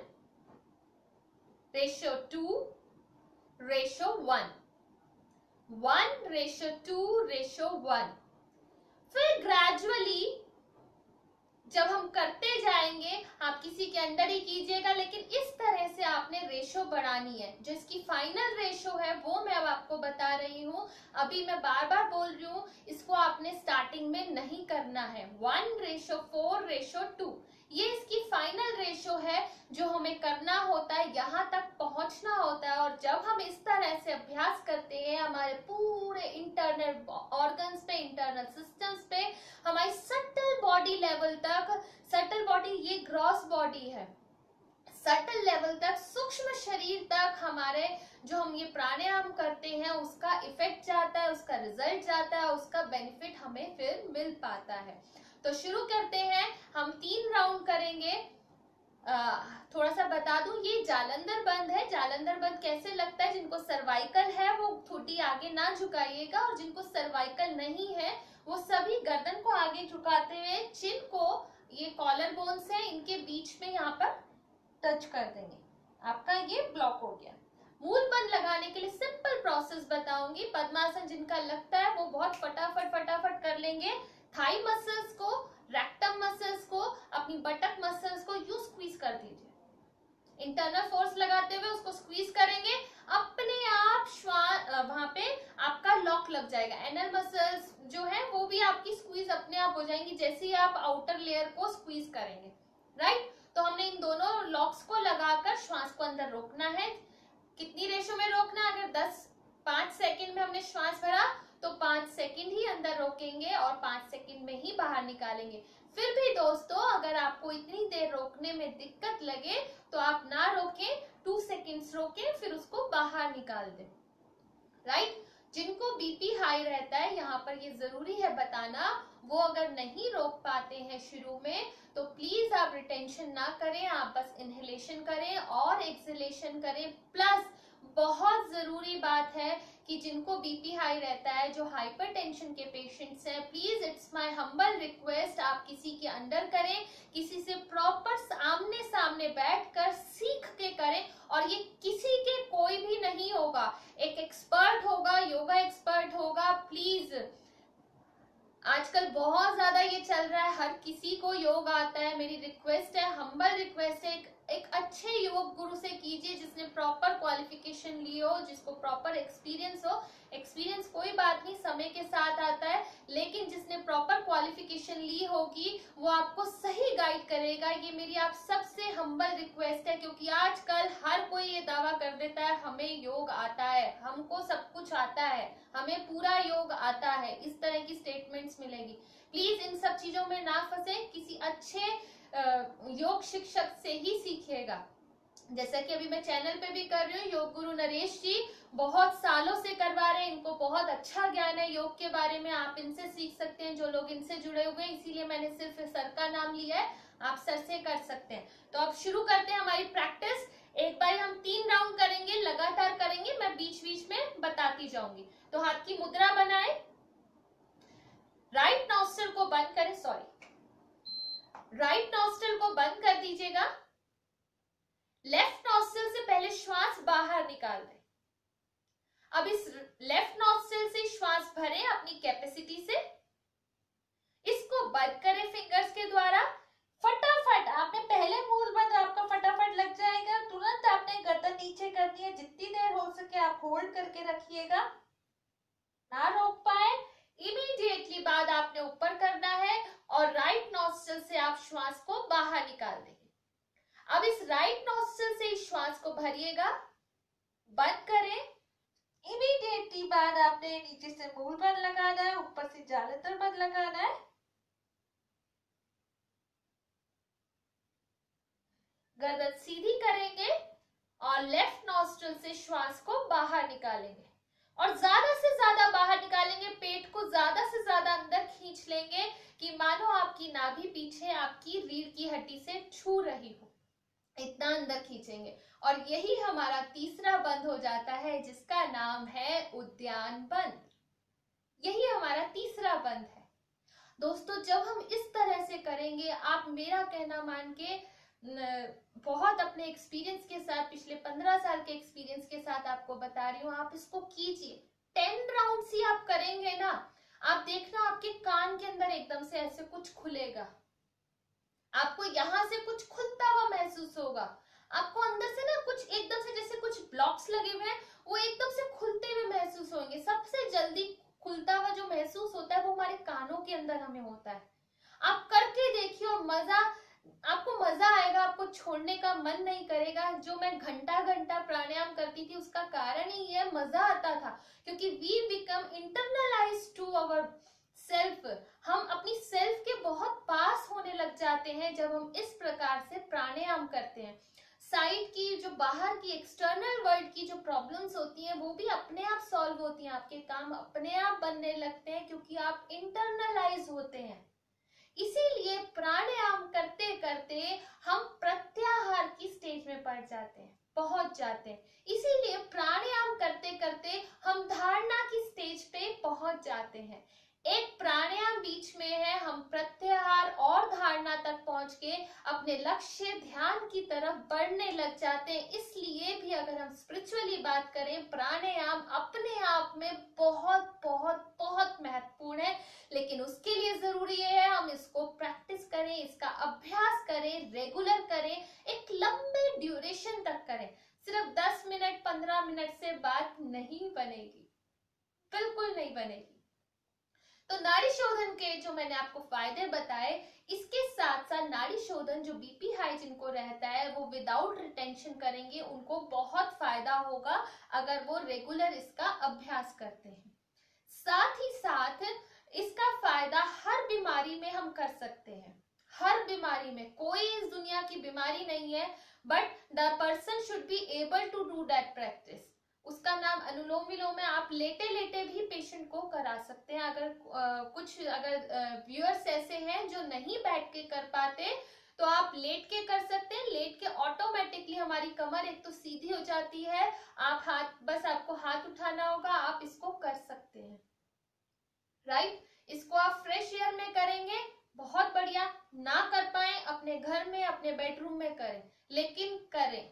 ratio two ratio one, one ratio two ratio one. फिर ग्रेजुअली जब हम करते जाएंगे, आप किसी के अंदर ही कीजिएगा, लेकिन इस तरह से आपने रेशो बढ़ानी है। जो इसकी फाइनल रेशो है वो मैं अब आपको बता रही हूँ। अभी मैं बार बार बोल रही हूँ, इसको आपने स्टार्टिंग में नहीं करना है। One ratio four ratio two, ये इसकी फाइनल रेशो है जो हमें करना होता है, यहाँ तक पहुंचना होता है। और जब हम इस तरह से अभ्यास करते हैं, हमारे पूरे इंटरनल ऑर्गन्स पे, इंटरनल सिस्टम्स पे, हमारी सटल बॉडी लेवल तक, सटल बॉडी ये ग्रॉस बॉडी है, सटल लेवल तक, सूक्ष्म शरीर तक हमारे जो हम ये प्राणायाम करते हैं उसका इफेक्ट जाता है, उसका रिजल्ट जाता है, उसका बेनिफिट हमें फिर मिल पाता है। तो शुरू करते हैं। हम तीन राउंड करेंगे। आ, थोड़ा सा बता दूं, ये जालंधर बंद है। जालंधर बंद कैसे लगता है? जिनको सर्वाइकल है वो थोड़ी आगे ना झुकाइएगा, और जिनको सर्वाइकल नहीं है वो सभी गर्दन को आगे झुकाते हुए चिन को, ये कॉलर बोन्स है, इनके बीच में यहाँ पर टच कर देंगे। आपका ये ब्लॉक हो गया। मूल बंद लगाने के लिए सिंपल प्रोसेस बताऊंगी। पद्मासन जिनका लगता है वो बहुत फटाफट फटाफट कर लेंगे। थाई मसल्स को, रेक्टम मसल्स को, अपनी बटक मसल्स को यू स्क्वीज कर दीजिए। इंटरनल फोर्स लगाते हुए उसको स्क्वीज करेंगे, अपने आप श्वास वहां पे आपका लॉक लग जाएगा। एनल मसल्स जो है वो भी आपकी स्क्वीज अपने आप हो जाएंगी जैसे ही आप आउटर लेयर को स्क्वीज करेंगे, राइट। तो हमने इन दोनों लॉक्स को लगाकर श्वास को अंदर रोकना है। कितनी रेशो में रोकना है? अगर दस पांच सेकंड में हमने श्वास भरा तो पांच सेकंड ही अंदर रोकेंगे और पांच सेकंड में ही बाहर निकालेंगे। फिर भी दोस्तों अगर आपको इतनी देर रोकने में दिक्कत लगे तो आप ना रोकें, टू सेकंड्स रोकें, फिर उसको बाहर निकाल दें, राइट। जिनको बीपी हाई रहता है, यहाँ पर ये जरूरी है बताना, वो अगर नहीं रोक पाते हैं शुरू में तो प्लीज आप रिटेंशन ना करें, आप बस इनहेलेशन करें और एक्सहेलेशन करें। प्लस बहुत जरूरी बात है कि जिनको बीपी हाई रहता है, जो हाइपरटेंशन के पेशेंट्स हैं, please it's my humble request, आप किसी के अंडर करें, किसी से प्रॉपर आमने सामने बैठकर सीख के करें। और ये किसी के कोई भी नहीं होगा, एक एक्सपर्ट होगा, योगा एक्सपर्ट होगा। प्लीज आजकल बहुत ज्यादा ये चल रहा है, हर किसी को योग आता है। मेरी रिक्वेस्ट है, हम्बल रिक्वेस्ट है, एक, एक अच्छे योग गुरु से कीजिए जिसने प्रॉपर क्वालिफिकेशन ली हो, जिसको प्रॉपर एक्सपीरियंस हो। एक्सपीरियंस कोई बात नहीं, समय के साथ आता है, लेकिन जिसने प्रॉपर क्वालिफिकेशन ली होगी वो आपको सही गाइड करेगा। ये मेरी आप सबसे हम्बल रिक्वेस्ट है, क्योंकि आजकल हर कोई ये दावा कर देता है हमें योग आता है, हमको सब कुछ आता है, हमें पूरा योग आता है, इस तरह की स्टेटमेंट्स मिलेगी। प्लीज इन सब चीजों में ना फंसे, किसी अच्छे योग शिक्षक से ही सीखिएगा। जैसा कि अभी मैं चैनल पे भी कर रही हूँ, योग गुरु नरेश जी बहुत सालों से करवा रहे हैं, इनको बहुत अच्छा ज्ञान है योग के बारे में, आप इनसे सीख सकते हैं जो लोग इनसे जुड़े हुए हैं। इसीलिए मैंने सिर्फ सर का नाम लिया है, आप सर से कर सकते हैं। तो अब शुरू करते हैं हमारी प्रैक्टिस। एक बार हम तीन राउंड करेंगे, लगातार करेंगे, मैं बीच बीच में बताती जाऊंगी। तो हाथ की मुद्रा बनाए, राइट नॉस्ट्रिल को बंद करें, सॉरी राइट नॉस्ट्रिल को बंद कर दीजिएगा। लेफ्ट नॉस्ट्रिल से पहले श्वास बाहर निकाल दें। अब इस लेफ्ट नॉस्ट्रिल से श्वास भरें अपनी कैपेसिटी से, इसको बंद करें फिंगर्स के द्वारा। फटाफट आपने पहले मूल बंद आपका फटाफट लग जाएगा, तुरंत आपने गर्दन नीचे करनी है, जितनी देर हो सके आप होल्ड करके रखिएगा, ना रोक पाए इमीडिएटली बाद आपने ऊपर करना है और राइट नॉस्ट्रिल से आप श्वास को बाहर निकाल देंगे। अब इस राइट नॉस्ट्रिल से इस श्वास को भरिएगा, बंद करें, इमीडिएटली बाद आपने नीचे से मूल बंद लगाना है, ऊपर से जालंधर बंद लगाना है। गर्दन सीधी करेंगे और लेफ्ट नॉस्ट्रिल से श्वास को बाहर निकालेंगे और ज्यादा से ज्यादा बाहर निकालेंगे, पेट को ज्यादा से ज्यादा अंदर खींच लेंगे कि मानो आपकी नाभि पीछे आपकी रीढ़ की हड्डी से छू रही हो, इतना अंदर खींचेंगे। और यही हमारा तीसरा बंद हो जाता है जिसका नाम है उद्यान बंद। यही हमारा तीसरा बंद है। दोस्तों जब हम इस तरह से करेंगे, आप मेरा कहना मान के, बहुत अपने एक्सपीरियंस के साथ, पिछले पंद्रह साल के एक्सपीरियंस के साथ आपको बता रही हूँ, आप इसको कीजिए। टेन राउंड्स ही आप करेंगे ना, आप देखना आपके कान के अंदर एकदम से ऐसे कुछ खुलेगा, आपको यहाँ से कुछ खुलता हुआ महसूस होगा, आपको अंदर से ना कुछ एकदम से जैसे कुछ ब्लॉक्स लगे हुए हैं वो एकदम से खुलते हुए महसूस होंगे। सबसे जल्दी खुलता हुआ जो महसूस होता है वो हमारे कानों के अंदर हमें होता है। आप करके देखिए और मजा, आपको मजा आएगा, आपको छोड़ने का मन नहीं करेगा। जो मैं घंटा घंटा प्राणायाम करती थी उसका कारण ही ये मजा आता था, क्योंकि we become internalize to our self, हम अपनी सेल्फ के बहुत पास होने लग जाते हैं जब हम इस प्रकार से प्राणायाम करते हैं। साइड की जो बाहर की एक्सटर्नल वर्ल्ड की जो प्रॉब्लम्स होती हैं वो भी अपने आप सॉल्व होती हैं, आपके काम अपने आप बनने लगते हैं क्योंकि आप इंटरनलाइज होते हैं। इसीलिए प्राणायाम करते करते हम प्रत्याहार की स्टेज में पड़ जाते हैं, पहुंच जाते हैं। इसीलिए प्राणायाम करते करते हम धारणा की स्टेज पे पहुंच जाते हैं। एक प्राणायाम बीच में है, हम प्रत्याहार और धारणा तक पहुंच के अपने लक्ष्य ध्यान की तरफ बढ़ने लग जाते हैं। इसलिए भी अगर हम स्पिरिचुअली बात करें, प्राणायाम अपने आप में बहुत बहुत बहुत महत्वपूर्ण है, लेकिन उसके लिए जरूरी है हम इसको प्रैक्टिस करें, इसका अभ्यास करें, रेगुलर करें, एक लंबे ड्यूरेशन तक करें। सिर्फ दस मिनट पंद्रह मिनट से बात नहीं बनेगी, बिल्कुल नहीं बनेगी। तो नाड़ी शोधन के जो मैंने आपको फायदे बताए, इसके साथ साथ नाड़ी शोधन जो बीपी हाई जिनको रहता है वो विदाउट रिटेंशन करेंगे, उनको बहुत फायदा होगा अगर वो रेगुलर इसका अभ्यास करते हैं। साथ ही साथ इसका फायदा हर बीमारी में हम कर सकते हैं, हर बीमारी में, कोई इस दुनिया की बीमारी नहीं है, but the person should be able to do that practice. उसका नाम अनुलोम विलोम है। आप लेटे लेटे भी पेशेंट को करा सकते हैं। अगर आ, कुछ अगर व्यूअर्स ऐसे हैं जो नहीं बैठ के कर पाते तो आप लेट के कर सकते हैं। लेट के ऑटोमेटिकली हमारी कमर एक तो सीधी हो जाती है, आप हाथ, बस आपको हाथ उठाना होगा, आप इसको कर सकते हैं, राइट। इसको आप फ्रेश एयर में करेंगे, बहुत बढ़िया। ना कर पाए अपने घर में, अपने बेडरूम में करें, लेकिन करें।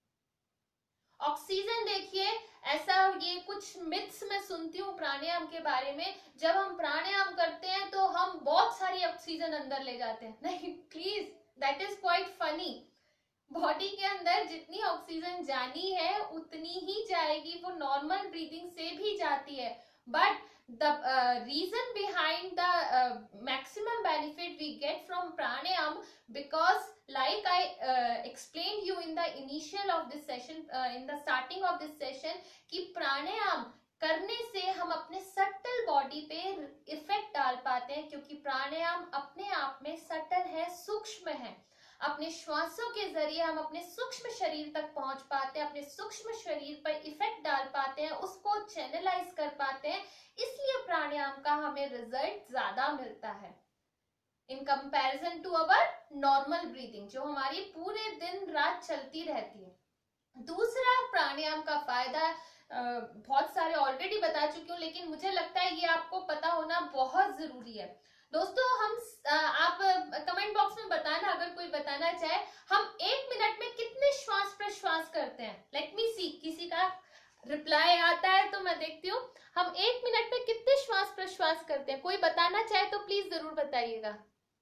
ऑक्सीजन देखिए, ऐसा ये कुछ मिथ्स मैं सुनती हूँ प्राणायाम के बारे में, जब हम प्राणायाम करते हैं तो हम बहुत सारी ऑक्सीजन अंदर ले जाते हैं। नहीं, please, that is quite funny. Body के अंदर जितनी ऑक्सीजन जानी है उतनी ही जाएगी, वो नॉर्मल ब्रीदिंग से भी जाती है, but the uh, reason behind the uh, maximum benefit we get from pranayam, because like I uh, explained you in the initial of this session, uh, in the starting of this session, कि प्राणायाम करने से हम अपने subtle body पे effect डाल पाते हैं, क्योंकि प्राणायाम अपने आप में सटल है, सूक्ष्म है। अपने श्वासों के जरिए हम अपने सूक्ष्म शरीर तक पहुंच पाते हैं, अपने सूक्ष्म शरीर पर इफेक्ट डाल पाते हैं, उसको चैनलाइज कर पाते हैं। इसलिए प्राणायाम का हमें रिजल्ट ज्यादा मिलता है in comparison to our normal breathing, जो हमारी पूरे दिन रात चलती रहती है। दूसरा प्राणायाम का फायदा बहुत सारे ऑलरेडी बता चुकी हूँ, लेकिन मुझे लगता है ये आपको पता होना बहुत जरूरी है। दोस्तों, हम आप कमेंट बॉक्स में बताना अगर कोई बताना चाहे, हम एक मिनट में कितने श्वास प्रश्वास करते हैं। लेट मी सी, किसी का रिप्लाई आता है तो मैं देखती हूँ। हम एक मिनट में कितने श्वास प्रश्वास करते हैं, कोई बताना चाहे तो प्लीज जरूर बताइएगा।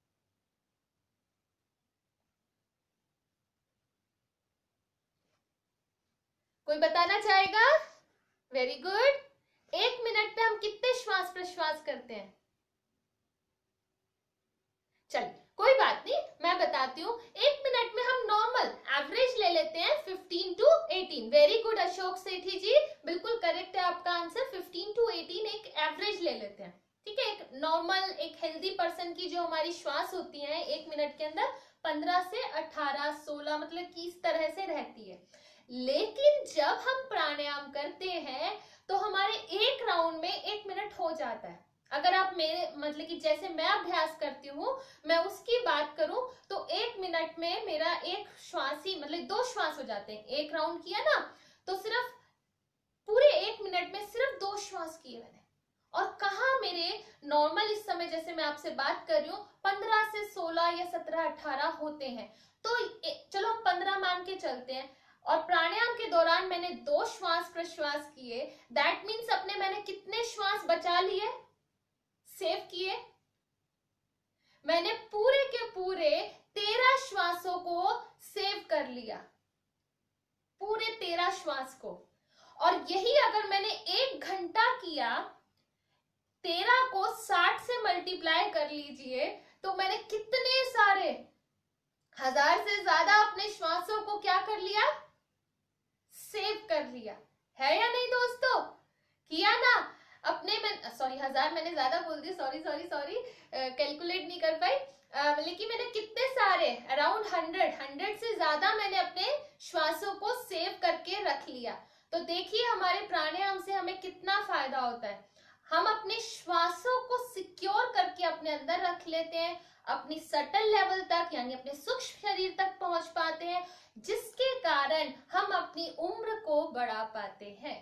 कोई बताना चाहेगा? Very good. एक मिनट में हम कितने श्वास प्रश्वास करते हैं? चलिए, कोई बात नहीं, मैं बताती हूँ। एक मिनट में हम नॉर्मल एवरेज ले लेते हैं fifteen to eighteen. Very good Ashok Sethi ji, बिल्कुल करेक्ट है आपका आंसर। फिफ्टीन टू एटीन एक एवरेज ले लेते हैं, ठीक है। एक नॉर्मल, एक हेल्दी पर्सन की जो हमारी श्वास होती है एक मिनट के अंदर पंद्रह से अठारह सोलह, मतलब कि इस तरह से रहती है। लेकिन जब हम प्राणायाम करते हैं तो हमारे एक राउंड में एक मिनट हो जाता है। अगर आप मेरे, मतलब कि जैसे मैं अभ्यास करती हूँ, मैं उसकी बात करूं तो एक मिनट में मेरा एक श्वास ही, मतलब दो श्वास हो जाते हैं। एक राउंड किया ना तो सिर्फ पूरे एक मिनट में सिर्फ दो श्वास किए मैंने। और कहा मेरे नॉर्मल इस समय जैसे मैं आपसे बात कर रही हूँ पंद्रह से सोलह या सत्रह अठारह होते हैं, तो चलो पंद्रह मान के चलते हैं। और प्राणायाम के दौरान मैंने दो श्वास प्रश्वास किए, दैट मीन्स अपने मैंने कितने श्वास बचा लिए, सेव किए। मैंने पूरे के पूरे तेरह श्वासों को सेव कर लिया, पूरे तेरह श्वास को। और यही अगर मैंने एक घंटा किया, तेरह को साठ से मल्टीप्लाई कर लीजिए, तो मैंने कितने सारे हजार से ज्यादा अपने श्वासों को क्या कर लिया, सेव कर लिया। है या नहीं दोस्तों? किया ना अपने में, सॉरी हजार मैंने ज्यादा बोल दी, सॉरी सॉरी सॉरी कैलकुलेट नहीं कर पाई। uh, लेकिन मैंने कितने सारे, अराउंड हंड्रेड हंड्रेड से ज्यादा मैंने अपने श्वासों को सेव करके रख लिया। तो देखिए हमारे प्राणायाम से हमें कितना फायदा होता है। हम अपने श्वासों को सिक्योर करके अपने अंदर रख लेते हैं, अपनी सटल लेवल तक यानी अपने सूक्ष्म शरीर तक पहुंच पाते हैं, जिसके कारण हम अपनी उम्र को बढ़ा पाते हैं।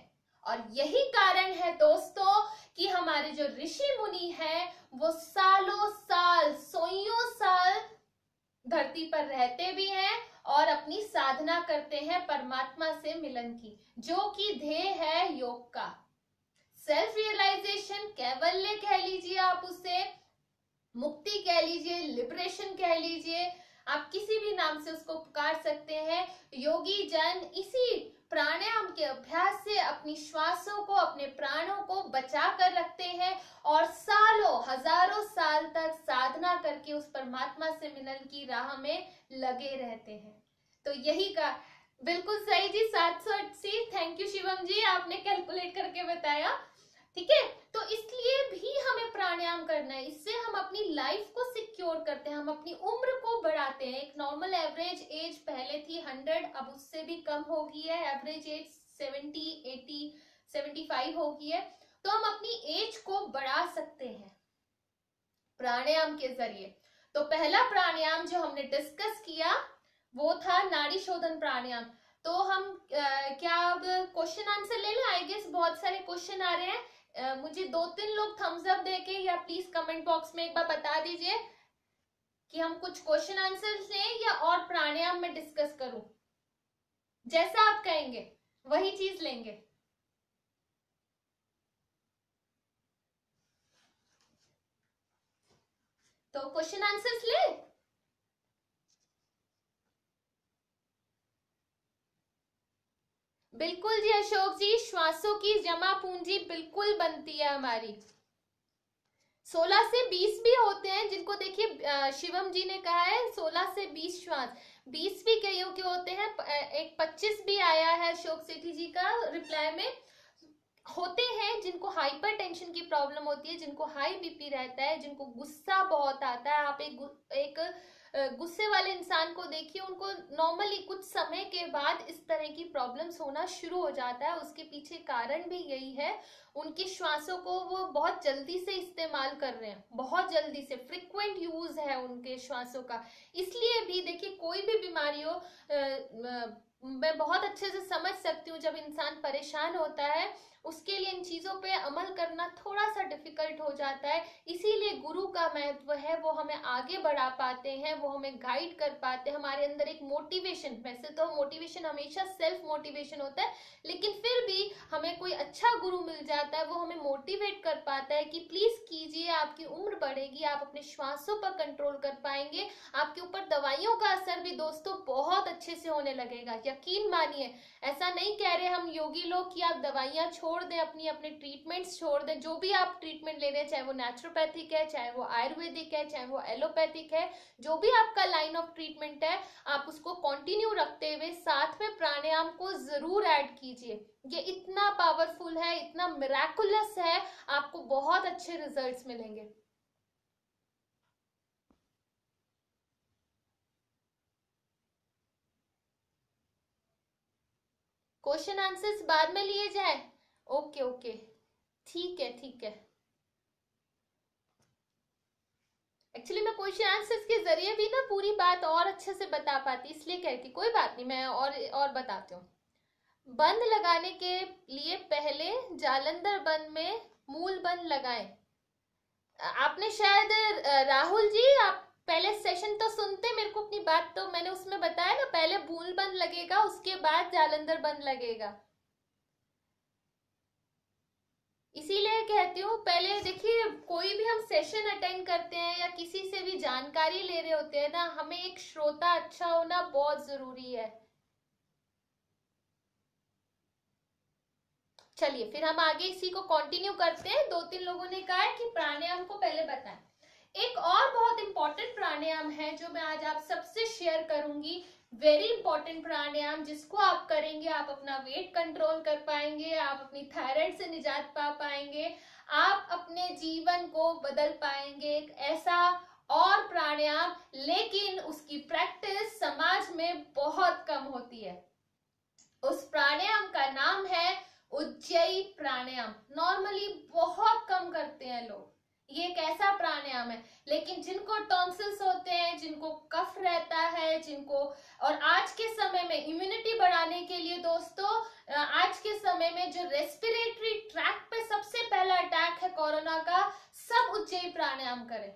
और यही कारण है दोस्तों कि हमारे जो ऋषि मुनि हैं वो सालों साल सौयों साल धरती पर रहते भी हैं और अपनी साधना करते हैं परमात्मा से मिलन की, जो कि ध्येय है योग का। सेल्फ रियलाइजेशन, कैवल्य कह लीजिए, आप उसे मुक्ति कह लीजिए, लिबरेशन कह लीजिए, आप किसी भी नाम से उसको पुकार सकते हैं। योगी जन इसी प्राणायाम के अभ्यास से अपनी श्वासों को, अपने प्राणों को बचा कर रखते हैं और सालों हजारों साल तक साधना करके उस परमात्मा से मिलन की राह में लगे रहते हैं। तो यही का बिल्कुल सही जी, सात सौ अस्सी। थैंक यू शिवम जी, आपने कैलकुलेट करके बताया। ठीक है, तो इसलिए भी हमें प्राणायाम करना है, इससे हम अपनी लाइफ को सिक्योर करते हैं, हम अपनी उम्र को बढ़ाते हैं। एक नॉर्मल एवरेज एज पहले थी हंड्रेड, अब उससे भी कम हो गई है, average age seventy, eighty, seventy five हो गई है। तो हम अपनी एज को बढ़ा सकते हैं प्राणायाम के जरिए। तो पहला प्राणायाम जो हमने डिस्कस किया वो था नाड़ी शोधन प्राणायाम। तो हम आ, क्या अब क्वेश्चन आंसर ले लें? आई गेस बहुत सारे क्वेश्चन आ रहे हैं। Uh, मुझे दो तीन लोग थम्स अप देके या प्लीज कमेंट बॉक्स में एक बार बता दीजिए कि हम कुछ क्वेश्चन आंसर लें या और प्राणायाम में डिस्कस करूं। जैसा आप कहेंगे वही चीज लेंगे। तो क्वेश्चन आंसर्स ले। बिल्कुल जी अशोक जी, श्वासों की जमा पूंजी बिल्कुल बनती है हमारी। सोलह से बीस भी होते हैं जिनको देखिए शिवम जी ने कहा है सोलह से बीस श्वास, बीस भी कईयों के होते हैं, एक पच्चीस भी आया है अशोक सेठी जी का रिप्लाई में। होते हैं जिनको हाइपर टेंशन की प्रॉब्लम होती है, जिनको हाई बीपी रहता है, जिनको गुस्सा बहुत आता है। आप एक एक गुस्से वाले इंसान को देखिए, उनको नॉर्मली कुछ समय के बाद इस तरह की प्रॉब्लम्स होना शुरू हो जाता है। उसके पीछे कारण भी यही है, उनकी श्वासों को वो बहुत जल्दी से इस्तेमाल कर रहे हैं, बहुत जल्दी से फ्रिक्वेंट यूज है उनके श्वासों का। इसलिए भी देखिए कोई भी बीमारी हो, मैं बहुत अच्छे से समझ सकती हूँ, जब इंसान परेशान होता है उसके लिए इन चीजों पे अमल करना थोड़ा सा डिफिकल्ट हो जाता है। इसीलिए गुरु का महत्व है, वो हमें आगे बढ़ा पाते हैं, वो हमें गाइड कर पाते हैं, हमारे अंदर एक मोटिवेशन, वैसे तो मोटिवेशन हमेशा सेल्फ मोटिवेशन होता है, लेकिन फिर भी हमें कोई अच्छा गुरु मिल जाता है, वो हमें मोटिवेट कर पाता है कि प्लीज कीजिए, आपकी उम्र बढ़ेगी, आप अपने श्वासों पर कंट्रोल कर पाएंगे, आपके ऊपर दवाइयों का असर भी दोस्तों बहुत अच्छे से होने लगेगा। यकीन मानिए, ऐसा नहीं कह रहे हम योगी लोग कि आप दवाइयां छोड़ दें, अपनी अपने ट्रीटमेंट्स छोड़ दें। जो भी आप ट्रीटमेंट ले रहे हैं, चाहे वो नेचुरोपैथिक है, चाहे वो आयुर्वेदिक है, चाहे वो एलोपैथिक है, जो भी आपका लाइन ऑफ ट्रीटमेंट है, आप उसको कंटिन्यू रखते हुए साथ में प्राणायाम को जरूर ऐड कीजिए। ये इतना पावरफुल है, इतना मिराकुलस है, आपको बहुत अच्छे रिजल्ट्स मिलेंगे। क्वेश्चन आंसर्स बाद में लिए जाए? ओके ओके, ठीक है ठीक है। एक्चुअली मैं क्वेश्चन आंसर्स के जरिए भी ना पूरी बात और अच्छे से बता पाती, इसलिए कहती कोई बात नहीं, मैं और और बताती हूँ। बंद लगाने के लिए पहले जालंधर बंद में मूल बंद लगाएं। आपने शायद राहुल जी, आप पहले सेशन तो सुनते मेरे को, अपनी बात तो मैंने उसमें बताया ना, पहले मूल बंद लगेगा उसके बाद जालंधर बंद लगेगा। इसीलिए कहती हूँ, पहले देखिए कोई भी हम सेशन अटेंड करते हैं या किसी से भी जानकारी ले रहे होते हैं ना, हमें एक श्रोता अच्छा होना बहुत जरूरी है। चलिए फिर हम आगे इसी को कंटिन्यू करते हैं। दो तीन लोगों ने कहा है कि प्राणायाम को पहले बताएं। एक और बहुत इंपॉर्टेंट प्राणायाम है जो मैं आज आप सबसे शेयर करूंगी, वेरी इंपॉर्टेंट प्राणायाम, जिसको आप करेंगे आप अपना वेट कंट्रोल कर पाएंगे, आप अपनी थायराइड से निजात पा पाएंगे, आप अपने जीवन को बदल पाएंगे। एक ऐसा और प्राणायाम, लेकिन उसकी प्रैक्टिस समाज में बहुत कम होती है। उस प्राणायाम का नाम है उज्जयी प्राणायाम। नॉर्मली बहुत कम करते हैं लोग। ये एक ऐसा प्राणायाम है, लेकिन जिनको टॉन्सिल्स होते हैं, जिनको कफ रहता है, जिनको, और आज के समय में इम्यूनिटी बढ़ाने के लिए दोस्तों, आज के समय में जो रेस्पिरेटरी उज्जयी प्राणायाम करें।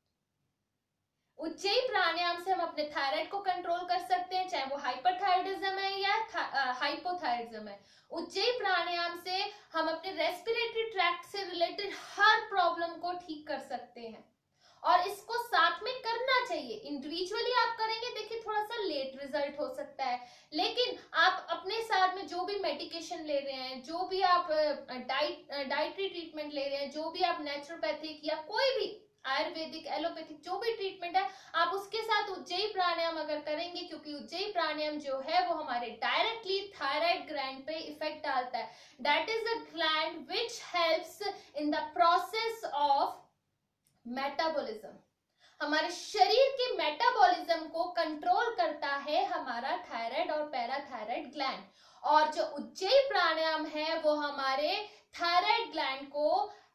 उज्जयी प्राणायाम से हम अपने थायराइड को कंट्रोल कर सकते हैं, चाहे वो हाइपरथायराइडिज्म है या हाइपोथायराइडिज्म है। उज्जयी प्राणायाम से हम अपने रेस्पिरेटरी ट्रैक्ट से रिलेटेड हर प्रॉब्लम को ठीक कर सकते हैं, और इसको साथ में करना चाहिए। इंडिविजुअली आप करेंगे देखिए थोड़ा सा लेट रिजल्ट हो सकता है, लेकिन आप अपने साथ में जो भी मेडिकेशन ले रहे हैं, जो भी आप डाइट डाइटरी ट्रीटमेंट ले रहे हैं, जो भी आप नेचुरोपैथिक या कोई भी आयुर्वेदिक एलोपैथिक जो भी ट्रीटमेंट है, आप उसके साथ उज्जयी प्राणायाम अगर करेंगे, क्योंकि उज्जयी प्राणायाम जो है वो हमारे डायरेक्टली थायराइड ग्लैंड पे इफेक्ट डालता है। That is a gland which helps in the process of metabolism. हमारे शरीर के मेटाबॉलिज्म को कंट्रोल करता है हमारा थायराइड और पैराथायराइड ग्लैंड, और जो उज्जयी प्राणायाम है वो हमारे थायराइड ग्लैंड को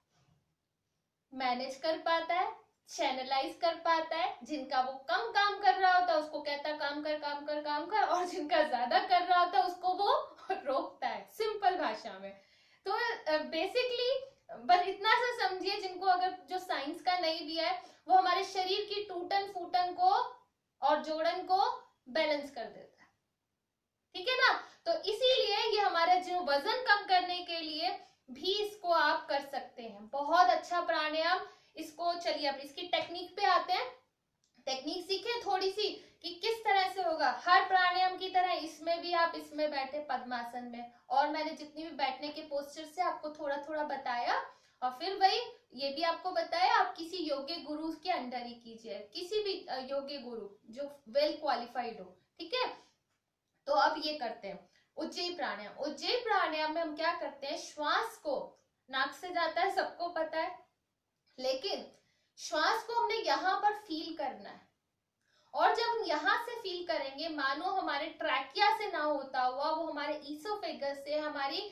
मैनेज कर पाता है, चैनलाइज कर पाता है। जिनका वो कम काम कर रहा होता है उसको कहता है काम कर काम कर काम कर, और जिनका ज्यादा कर रहा होता है उसको वो रोकता है, सिंपल भाषा में। तो बेसिकली बस इतना सा समझिए, जिनको अगर जो साइंस का नहीं भी है, वो हमारे शरीर की टूटन फूटन को और जोड़न को बैलेंस कर देता है, ठीक है ना। तो इसीलिए ये हमारा जो वजन कम करने के लिए भी इसको आप कर सकते हैं, बहुत अच्छा प्राणायाम। इसको चलिए अब इसकी टेक्निक पे आते हैं। टेक्निक सीखे थोड़ी सी कि किस तरह से होगा। हर प्राणायाम की तरह इसमें भी आप इसमें बैठे पद्मासन में, और मैंने जितनी भी बैठने के पोस्चर से आपको थोड़ा थोड़ा बताया, और फिर वही ये भी आपको बताया आप किसी योग्य गुरु के अंडर ही कीजिए, किसी भी योग्य गुरु जो वेल क्वालिफाइड हो, ठीक है। तो अब ये करते हैं उज्जयी प्राणायाम। उज्जयी प्राणायाम में हम क्या करते हैं, श्वास को नाक से जाता है सबको पता है, लेकिन श्वास को हमने यहाँ पर फील करना है, और जब हम यहाँ से फील करेंगे, मानो हमारे ट्रैकिया से ना होता हुआ वो हमारे ईसोफेगस से हमारी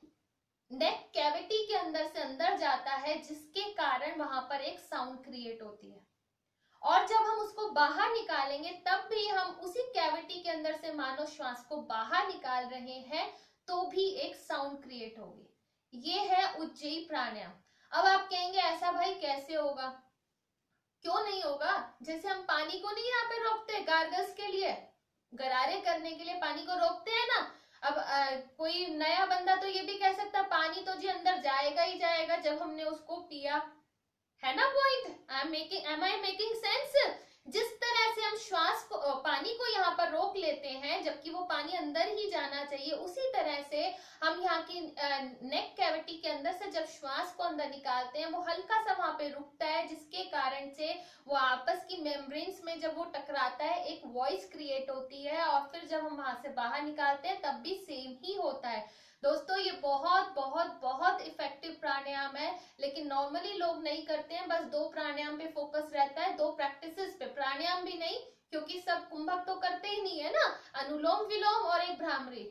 नेक कैविटी के अंदर से अंदर जाता है, जिसके कारण वहां पर एक साउंड क्रिएट होती है। और जब हम उसको बाहर निकालेंगे तब भी हम उसी कैविटी के अंदर से मानो श्वास को बाहर निकाल रहे हैं, तो भी एक साउंड क्रिएट होगी। ये है उज्जयी प्राणायाम। अब आप कहेंगे ऐसा भाई कैसे होगा, क्यों नहीं होगा। जैसे हम पानी को नहीं यहाँ पे रोकते गार्गल्स के लिए, गरारे करने के लिए पानी को रोकते हैं ना। अब आ, कोई नया बंदा तो ये भी कह सकता पानी तो जी अंदर जाएगा ही जाएगा जब हमने उसको पिया, है ना point. I am making am I making sense. जिस तरह से हम श्वास को पानी को यहाँ पर रोक लेते हैं जबकि वो पानी अंदर ही जाना चाहिए, उसी तरह से हम यहाँ की नेक कैविटी के अंदर से जब श्वास को अंदर निकालते हैं वो हल्का सा वहां पे रुकता है, जिसके कारण से वो आपस की मेम्ब्रेन्स में जब वो टकराता है एक वॉइस क्रिएट होती है, और फिर जब हम वहां से बाहर निकालते हैं तब भी सेम ही होता है। दोस्तों ये बहुत बहुत बहुत इफेक्टिव प्राणायाम है, लेकिन नॉर्मली लोग नहीं करते हैं, बस दो प्राणायाम पे फोकस रहता है, दो प्रैक्टिसेस पे, प्राणायाम भी नहीं क्योंकि सब कुंभक तो करते ही नहीं है ना, अनुलोम विलोम और एक भ्रामरी,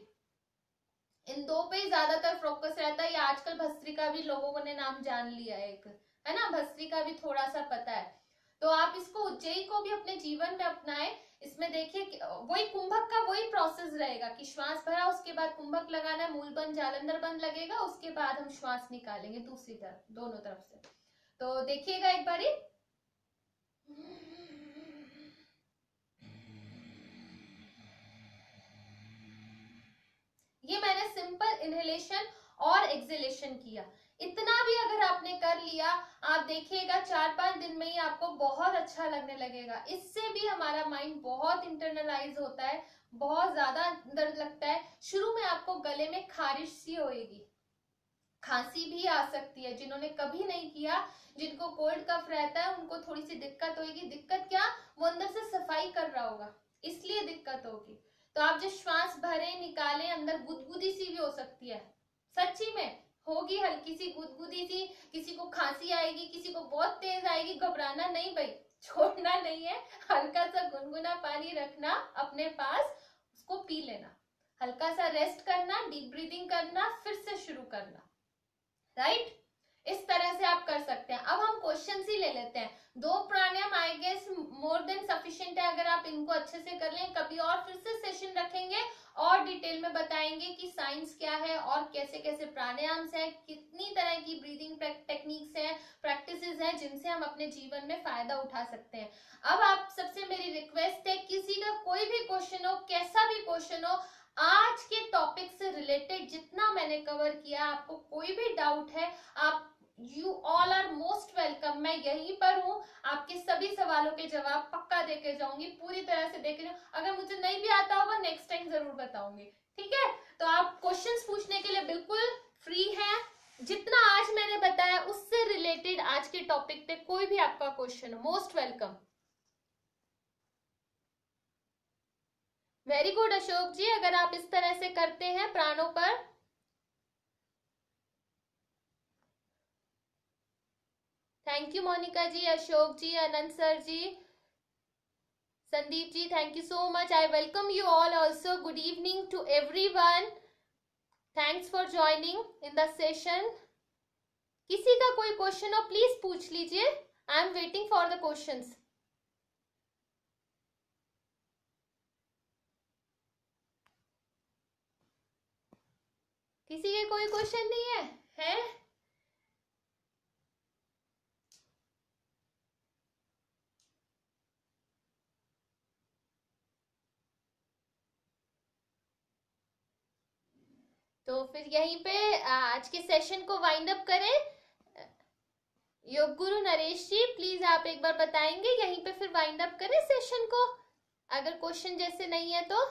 इन दो पे ही ज्यादातर फोकस रहता है। या आजकल भस्त्रिका भी लोगों ने नाम जान लिया है, एक है ना, भस्त्रिका भी थोड़ा सा पता है। तो आप इसको उज्जयी को भी अपने जीवन में अपनाएं। इसमें देखिए वही कुंभक का वही प्रोसेस रहेगा कि श्वास भरा, उसके बाद कुंभक लगाना, मूल बंद जालंधर बंद लगेगा, उसके बाद हम श्वास निकालेंगे दूसरी तरफ, दोनों तरफ से। तो देखिएगा एक बारी। ये मैंने सिंपल इनहेलेशन और एक्सहेलेशन किया। इतना भी अगर आपने कर लिया, आप देखिएगा चार पांच दिन में ही आपको बहुत अच्छा लगने लगेगा। इससे भी हमारा माइंड बहुत इंटरनलाइज होता है, बहुत ज्यादा दर्द लगता है। शुरू में आपको गले में खारिश सी होएगी, खांसी भी आ सकती है। जिन्होंने कभी नहीं किया, जिनको कोल्ड कफ रहता है, उनको थोड़ी सी दिक्कत होगी। दिक्कत क्या, वो अंदर से सफाई कर रहा होगा, इसलिए दिक्कत होगी। तो आप जो श्वास भरे निकालें, अंदर गुदगुदी सी भी हो सकती है, सच्ची में होगी, हल्की सी गुदगुदी सी, किसी को खांसी आएगी, किसी को बहुत तेज आएगी। घबराना नहीं भाई, छोड़ना नहीं है, हल्का सा गुनगुना पानी रखना अपने पास, उसको पी लेना, हल्का सा रेस्ट करना, डीप ब्रीदिंग करना, फिर से शुरू करना, राइट। इस तरह से आप कर सकते हैं। अब हम क्वेश्चन ही ले लेते हैं। दो pranayama I guess more than sufficient है, अगर आप इनको अच्छे से कर लें। कभी और फिर से सेशन रखेंगे और डिटेल में बताएंगे कि साइंस क्या है और कैसे कैसे प्राणायाम है, कितनी तरह की ब्रीदिंग टेक्निक्स है, प्रैक्टिसेस हैं जिनसे हम अपने जीवन में फायदा उठा सकते हैं। अब आप सबसे मेरी रिक्वेस्ट है, किसी का कोई भी क्वेश्चन हो, कैसा भी क्वेश्चन हो, आज के टॉपिक से रिलेटेड जितना मैंने कवर किया, आपको कोई भी डाउट है, आप you all are most welcome. मैं यहीं पर हूँ, आपके सभी सवालों के जवाब पक्का देके जाऊंगी, पूरी तरह से देके जाऊंगी। अगर मुझे नहीं भी आता होगा नेक्स्ट टाइम जरूर बताऊंगी, ठीक है। तो आप क्वेश्चंस पूछने के लिए बिल्कुल फ्री हैं। जितना आज मैंने बताया उससे रिलेटेड आज के टॉपिक पे कोई भी आपका क्वेश्चन हो, most welcome. Very good Ashok ji, अगर आप इस तरह से करते हैं प्राणों पर। Thank you Monika ji, Ashok ji, Anant sir ji, Sandeep ji, thank you so much. I welcome you all also. Good evening to everyone, thanks for joining in the session. किसी का कोई क्वेश्चन हो प्लीज पूछ लीजिए, I am waiting for the questions. किसी के कोई क्वेश्चन नहीं है? है तो फिर यहीं पे आज के सेशन को वाइंड अप करें। योग गुरु नरेश जी प्लीज आप एक बार बताएंगे, यहीं पे फिर वाइंड अप करें सेशन को, अगर क्वेश्चन जैसे नहीं है तो।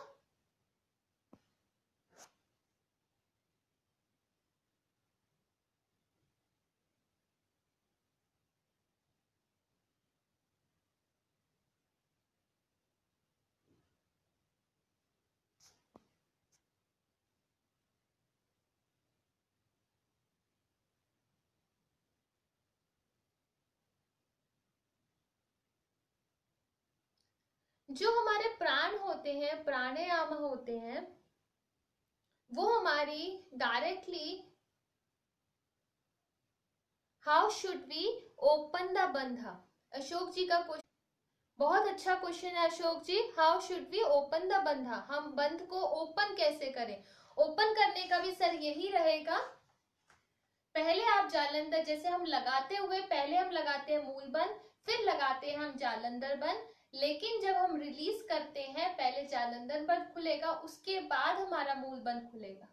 जो हमारे प्राण होते हैं, प्राणायाम होते हैं, वो हमारी directly how should we open the bandha. Ashok ji का क्वेश्चन बहुत अच्छा क्वेश्चन है Ashok ji. How should we open the bandha, हम बंध को ओपन कैसे करें। ओपन करने का भी सर यही रहेगा, पहले आप जालंधर जैसे हम लगाते हुए, पहले हम लगाते हैं मूल बंद, फिर लगाते हैं हम जालंधर बंद, लेकिन जब हम रिलीज करते हैं पहले जालंधर बंद खुलेगा, उसके बाद हमारा मूल बंद खुलेगा।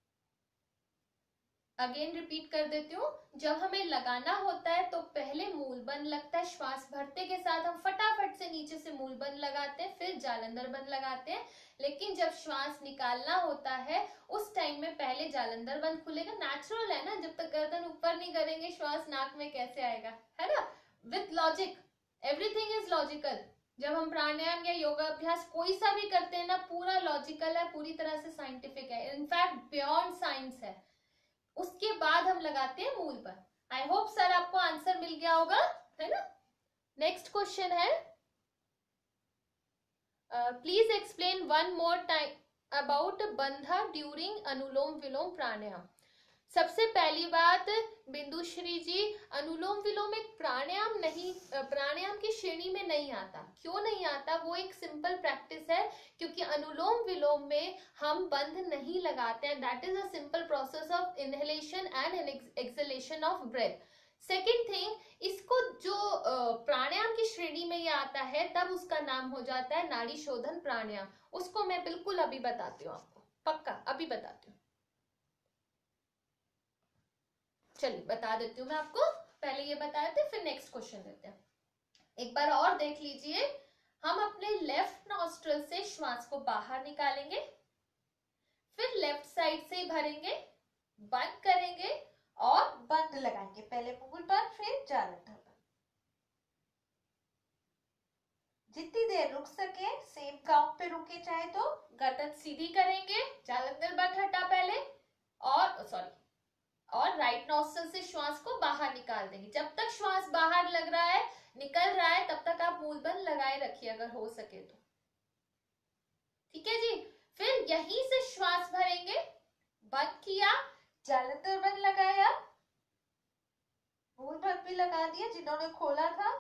अगेन रिपीट कर देती हूँ, जब हमें लगाना होता है तो पहले मूल बंद लगता है, श्वास भरते के साथ हम फटाफट से नीचे से मूल बंद लगाते हैं, फिर जालंधर बंद लगाते हैं। लेकिन जब श्वास निकालना होता है उस टाइम में पहले जालंधर बंद खुलेगा। नेचुरल है ना, जब तक गर्दन ऊपर नहीं करेंगे श्वास नाक में कैसे आएगा, है ना। With logic, everything is logical. जब हम प्राणायाम या योगा अभ्यास कोई सा भी करते हैं ना, पूरा लॉजिकल है, पूरी तरह से साइंटिफिक है, इनफैक्ट बियॉन्ड साइंस है। उसके बाद हम लगाते हैं मूल पर। आई होप सर आपको आंसर मिल गया होगा, है ना। नेक्स्ट क्वेश्चन है, please explain one more time about bandha during anulom vilom pranayama. सबसे पहली बात बिंदुश्री जी, अनुलोम विलोम एक प्राणायाम नहीं, प्राणायाम की श्रेणी में नहीं आता। क्यों नहीं आता, वो एक सिंपल प्रैक्टिस है, क्योंकि अनुलोम विलोम में हम बंध नहीं लगाते हैं। That is a simple process of inhalation and exhalation of breath. Second thing, इसको जो प्राणायाम की श्रेणी में ये आता है तब उसका नाम हो जाता है नाड़ी शोधन प्राणायाम। उसको मैं बिल्कुल अभी बताती हूँ आपको, पक्का अभी बताती हूँ। चलिए बता देती हूँ मैं आपको, पहले ये बता देते फिर नेक्स्ट क्वेश्चन देते हैं। एक बार और देख लीजिए, हम अपने लेफ्ट नॉस्ट्रल से श्वास को बाहर निकालेंगे, फिर लेफ्ट साइड से भरेंगे, बंद करेंगे और बंद लगाएंगे, पहले मूल पर फिर जालंधर पर। जितनी देर रुक सके सेम काउंट पे रुके, चाहे तो गर्दन सीधी करेंगे, जालंधर बंद हटा पहले, और सॉरी और राइट नॉस्ट्रल से श्वास को बाहर निकाल देंगे। जब तक श्वास बाहर लग रहा है, निकल रहा है, तब तक आप मूल बंद लगाए रखिए अगर हो सके तो, ठीक है जी। फिर यहीं से श्वास भरेंगे, बंद किया, जालंधर बंद लगाया, मूल भाग भी लगा दिया जिन्होंने खोला था।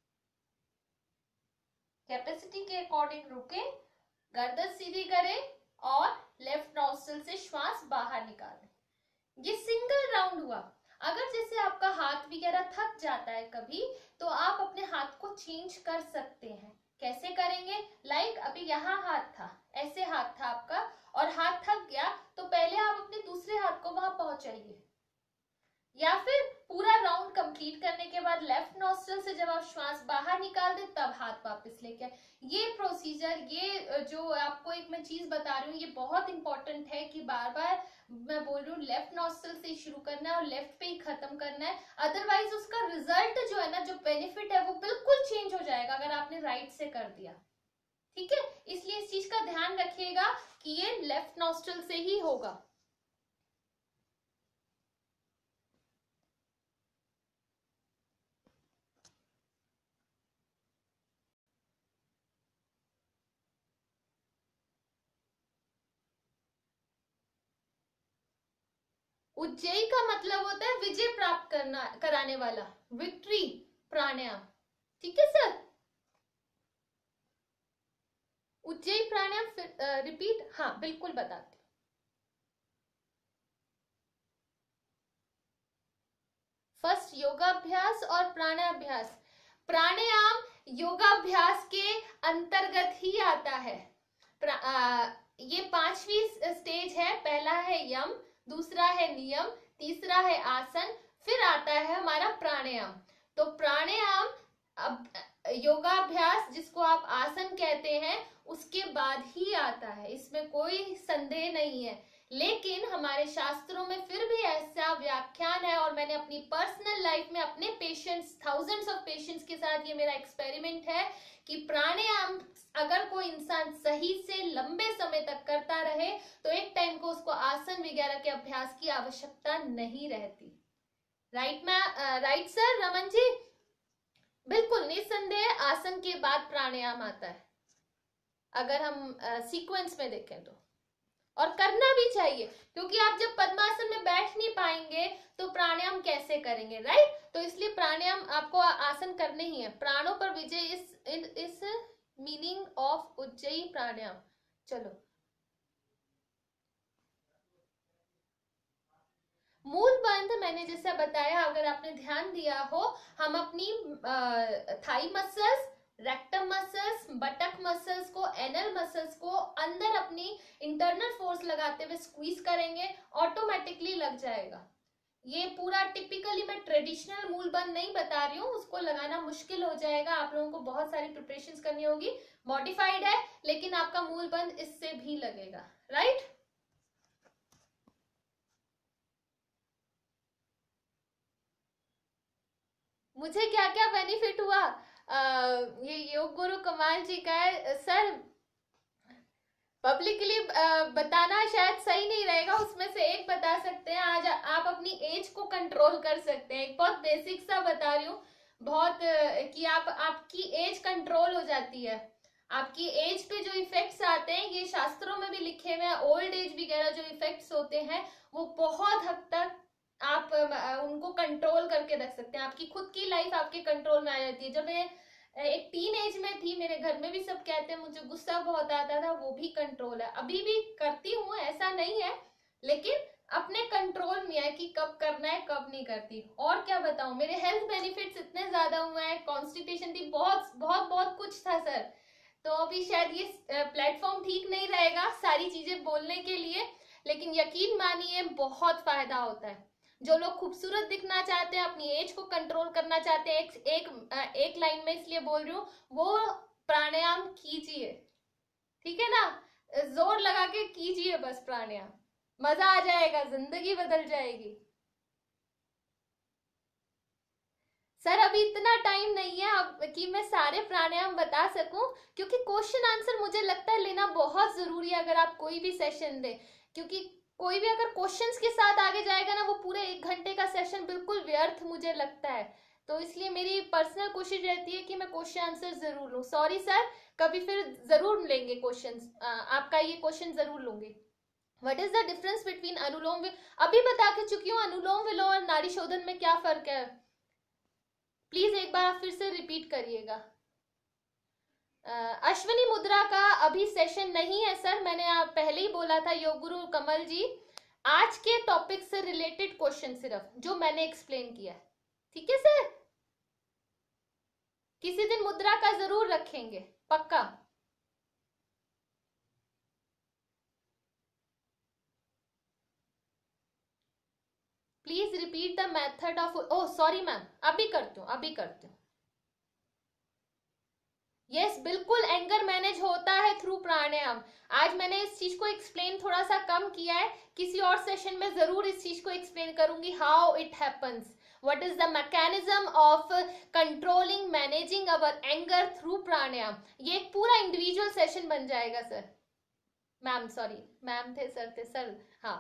कैपेसिटी के अकॉर्डिंग रुके, गर्दन सीधी करें और लेफ्ट नॉस्ट्रिल से श्वास बाहर निकालें। ये सिंगल राउंड हुआ। अगर जैसे आपका हाथ वगैरह थक जाता है कभी, तो आप अपने हाथ को चेंज कर सकते हैं। कैसे करेंगे? लाइक अभी यहाँ हाथ था, ऐसे हाथ था आपका और हाथ थक गया, तो पहले आप अपने दूसरे हाथ को वहां पहुंचाइए, या फिर पूरा राउंड कंप्लीट करने के बाद लेफ्ट नॉस्ट्रल से जब आप श्वास बाहर निकाल दे तब हाथ वापस लेके। ये प्रोसीजर, ये जो आपको एक मैं चीज बता रही हूँ, ये बहुत इंपॉर्टेंट है कि बार बार मैं बोल रही हूँ लेफ्ट नॉस्ट्रल से शुरू करना है और लेफ्ट पे ही खत्म करना है। अदरवाइज उसका रिजल्ट जो है ना, जो बेनिफिट है वो बिल्कुल चेंज हो जाएगा अगर आपने राइट से कर दिया। ठीक है, इसलिए इस चीज का ध्यान रखिएगा कि ये लेफ्ट नॉस्ट्रल से ही होगा। उज्जयी का मतलब होता है विजय प्राप्त करना, कराने वाला, विक्ट्री प्राणायाम। ठीक है सर, उज्जयी प्राणायाम फिर रिपीट, हाँ बिल्कुल बताती हूँ। फर्स्ट योगाभ्यास और प्राणायाभ्यास। प्राणायाम योगाभ्यास के अंतर्गत ही आता है। आ, ये पांचवी स्टेज है। पहला है यम, दूसरा है नियम, तीसरा है आसन, फिर आता है हमारा प्राणायाम। तो प्राणायाम अब योगाभ्यास जिसको आप आसन कहते हैं उसके बाद ही आता है, इसमें कोई संदेह नहीं है। लेकिन हमारे शास्त्रों में फिर भी ऐसा व्याख्यान है, और मैंने अपनी पर्सनल लाइफ में अपने पेशेंट्स, थाउजेंड्स ऑफ पेशेंट्स के साथ ये मेरा एक्सपेरिमेंट है कि प्राणायाम अगर कोई इंसान सही से लंबे समय तक करता रहे तो एक टाइम को उसको आसन वगैरह के अभ्यास की आवश्यकता नहीं रहती। राइट मैं राइट सर रमन जी? बिल्कुल निस्संदेह आसन के बाद प्राणायाम आता है अगर हम सीक्वेंस में देखें तो, और करना भी चाहिए, क्योंकि आप जब पद्मासन में बैठ नहीं पाएंगे तो प्राणायाम कैसे करेंगे, राइट? तो इसलिए प्राणायाम आपको आसन करने ही है। प्राणों पर विजय इस इस मीनिंग ऑफ उज्जयी प्राणायाम। चलो, मूल बंध मैंने जैसा बताया, अगर आपने ध्यान दिया हो, हम अपनी thigh muscles, rectum muscles, buttock muscles को, एनल मसल्स को अंदर अपनी इंटरनल फोर्स लगाते हुए स्क्वीज करेंगे, ऑटोमेटिकली लग जाएगा। ये पूरा टिपिकली मैं ट्रेडिशनल मूल बंध नहीं बता रही हूँ, उसको लगाना मुश्किल हो जाएगा, आप लोगों को बहुत सारी प्रिपरेशंस करनी होगी। मॉडिफाइड है लेकिन आपका मूल बंध इससे भी लगेगा, राइट? मुझे क्या क्या बेनिफिट हुआ? आ, ये योग गुरु कमाल जी का है सर। पब्लिकली बताना शायद सही नहीं रहेगा, उसमें से एक बता सकते हैं। आज आप अपनी एज को कंट्रोल कर सकते हैं। एक बहुत बेसिक सा बता रही हूँ, बहुत कि आप आपकी एज कंट्रोल हो जाती है। आपकी एज पे जो इफेक्ट्स आते हैं ये शास्त्रों में भी लिखे हुए हैं। ओल्ड एज वगैरह जो इफेक्ट्स होते हैं वो बहुत हद तक आप उनको कंट्रोल करके रख सकते हैं। आपकी खुद की लाइफ आपके कंट्रोल में आ जाती है। जब मैं एक टीन एज में थी, मेरे घर में भी सब कहते हैं, मुझे गुस्सा बहुत आता था, वो भी कंट्रोल है। अभी भी करती हूँ, ऐसा नहीं है, लेकिन अपने कंट्रोल में है कि कब करना है कब नहीं करती। और क्या बताऊं, मेरे हेल्थ बेनिफिट्स इतने ज्यादा हुए हैं। कॉन्स्टिपेशन थी, बहुत बहुत बहुत कुछ था सर। तो अभी शायद ये प्लेटफॉर्म ठीक नहीं रहेगा सारी चीजें बोलने के लिए, लेकिन यकीन मानिए बहुत फायदा होता है। जो लोग खूबसूरत दिखना चाहते हैं, अपनी एज को कंट्रोल करना चाहते हैं, एक एक एक लाइन में इसलिए बोल रही हूँ, वो प्राणायाम कीजिए, ठीक है ना? जोर लगा के कीजिए बस प्राणायाम, मजा आ जाएगा, जिंदगी बदल जाएगी। सर अभी इतना टाइम नहीं है अब कि मैं सारे प्राणायाम बता सकूं, क्योंकि क्वेश्चन आंसर मुझे लगता है लेना बहुत जरूरी है अगर आप कोई भी सेशन दे। क्योंकि कोई भी अगर क्वेश्चंस के साथ आगे जाएगा ना, वो पूरे एक घंटे का सेशन बिल्कुल व्यर्थ मुझे लगता है। तो इसलिए मेरी पर्सनल कोशिश रहती है कि मैं क्वेश्चन आंसर जरूर लूँ। सॉरी सर, कभी फिर जरूर लेंगे क्वेश्चन, आपका ये क्वेश्चन जरूर लूंगी। What is the difference between anulom, अभी बता के चुकी हूँ अनुलोम विलोम और नाड़ी शोधन में क्या फर्क है। प्लीज एक बार आप फिर से रिपीट करिएगा। अश्विनी मुद्रा का अभी सेशन नहीं है सर, मैंने आप पहले ही बोला था। योग गुरु कमल जी, आज के टॉपिक से रिलेटेड क्वेश्चन सिर्फ जो मैंने एक्सप्लेन किया, ठीक है सर? किसी दिन मुद्रा का जरूर रखेंगे, पक्का। Please repeat the method of, oh sorry ma'am, अभी करती हूँ अभी करती हूँ। यस yes, बिल्कुल एंगर मैनेज होता है थ्रू प्राणायाम। आज मैंने इस चीज को एक्सप्लेन थोड़ा सा कम किया है, किसी और सेशन में जरूर इस चीज को एक्सप्लेन करूंगी, how it happens, what is the mechanism of controlling managing our anger through pranayama. ये एक पूरा इंडिविजुअल सेशन बन जाएगा सर। मैम सॉरी, मैम थे सर थे सर, हाँ।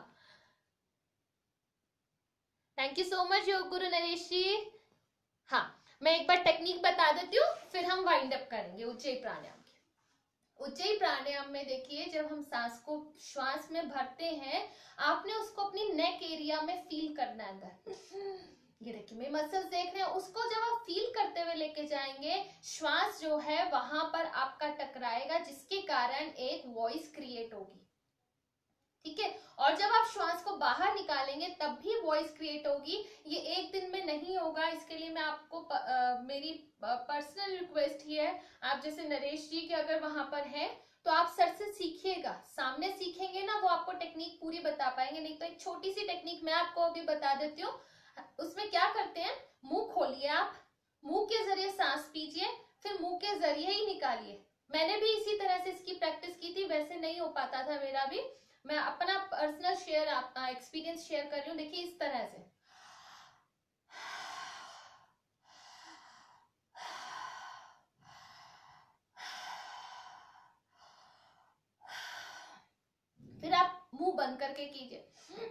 Thank you so much yoga guru Naresh जी। हाँ, मैं एक बार टेक्निक बता देती हूँ, फिर हम वाइंड अप करेंगे उज्जयी प्राणायाम की। उज्जयी प्राणायाम में देखिए, जब हम सांस को श्वास में भरते हैं, आपने उसको अपनी नेक एरिया में फील करना है अंदर। ये देखिए मेरे मसल्स देख रहे हैं, उसको जब आप फील करते हुए लेके जाएंगे, श्वास जो है वहां पर आपका टकराएगा, जिसके कारण एक वॉइस क्रिएट होगी, ठीक है। और जब आप श्वास को बाहर निकालेंगे तब भी वॉइस क्रिएट होगी। ये एक दिन में नहीं होगा, इसके लिए मैं आपको प, आ, मेरी पर्सनल रिक्वेस्ट ही है, आप जैसे नरेश जी के अगर वहां पर हैं तो आप सर से सीखिएगा, सामने सीखेंगे ना वो आपको टेक्निक पूरी बता पाएंगे। नहीं तो एक छोटी सी टेक्निक मैं आपको अभी बता देती हूँ। उसमें क्या करते हैं, मुंह खोलिए, आप मुंह के जरिए सांस पीजिए, फिर मुंह के जरिए ही निकालिए। मैंने भी इसी तरह से इसकी प्रैक्टिस की थी, वैसे नहीं हो पाता था मेरा भी। मैं अपना पर्सनल शेयर एक्सपीरियंस शेयर कर रही हूँ। देखिए इस तरह से, फिर आप मुंह बंद करके कीजिए।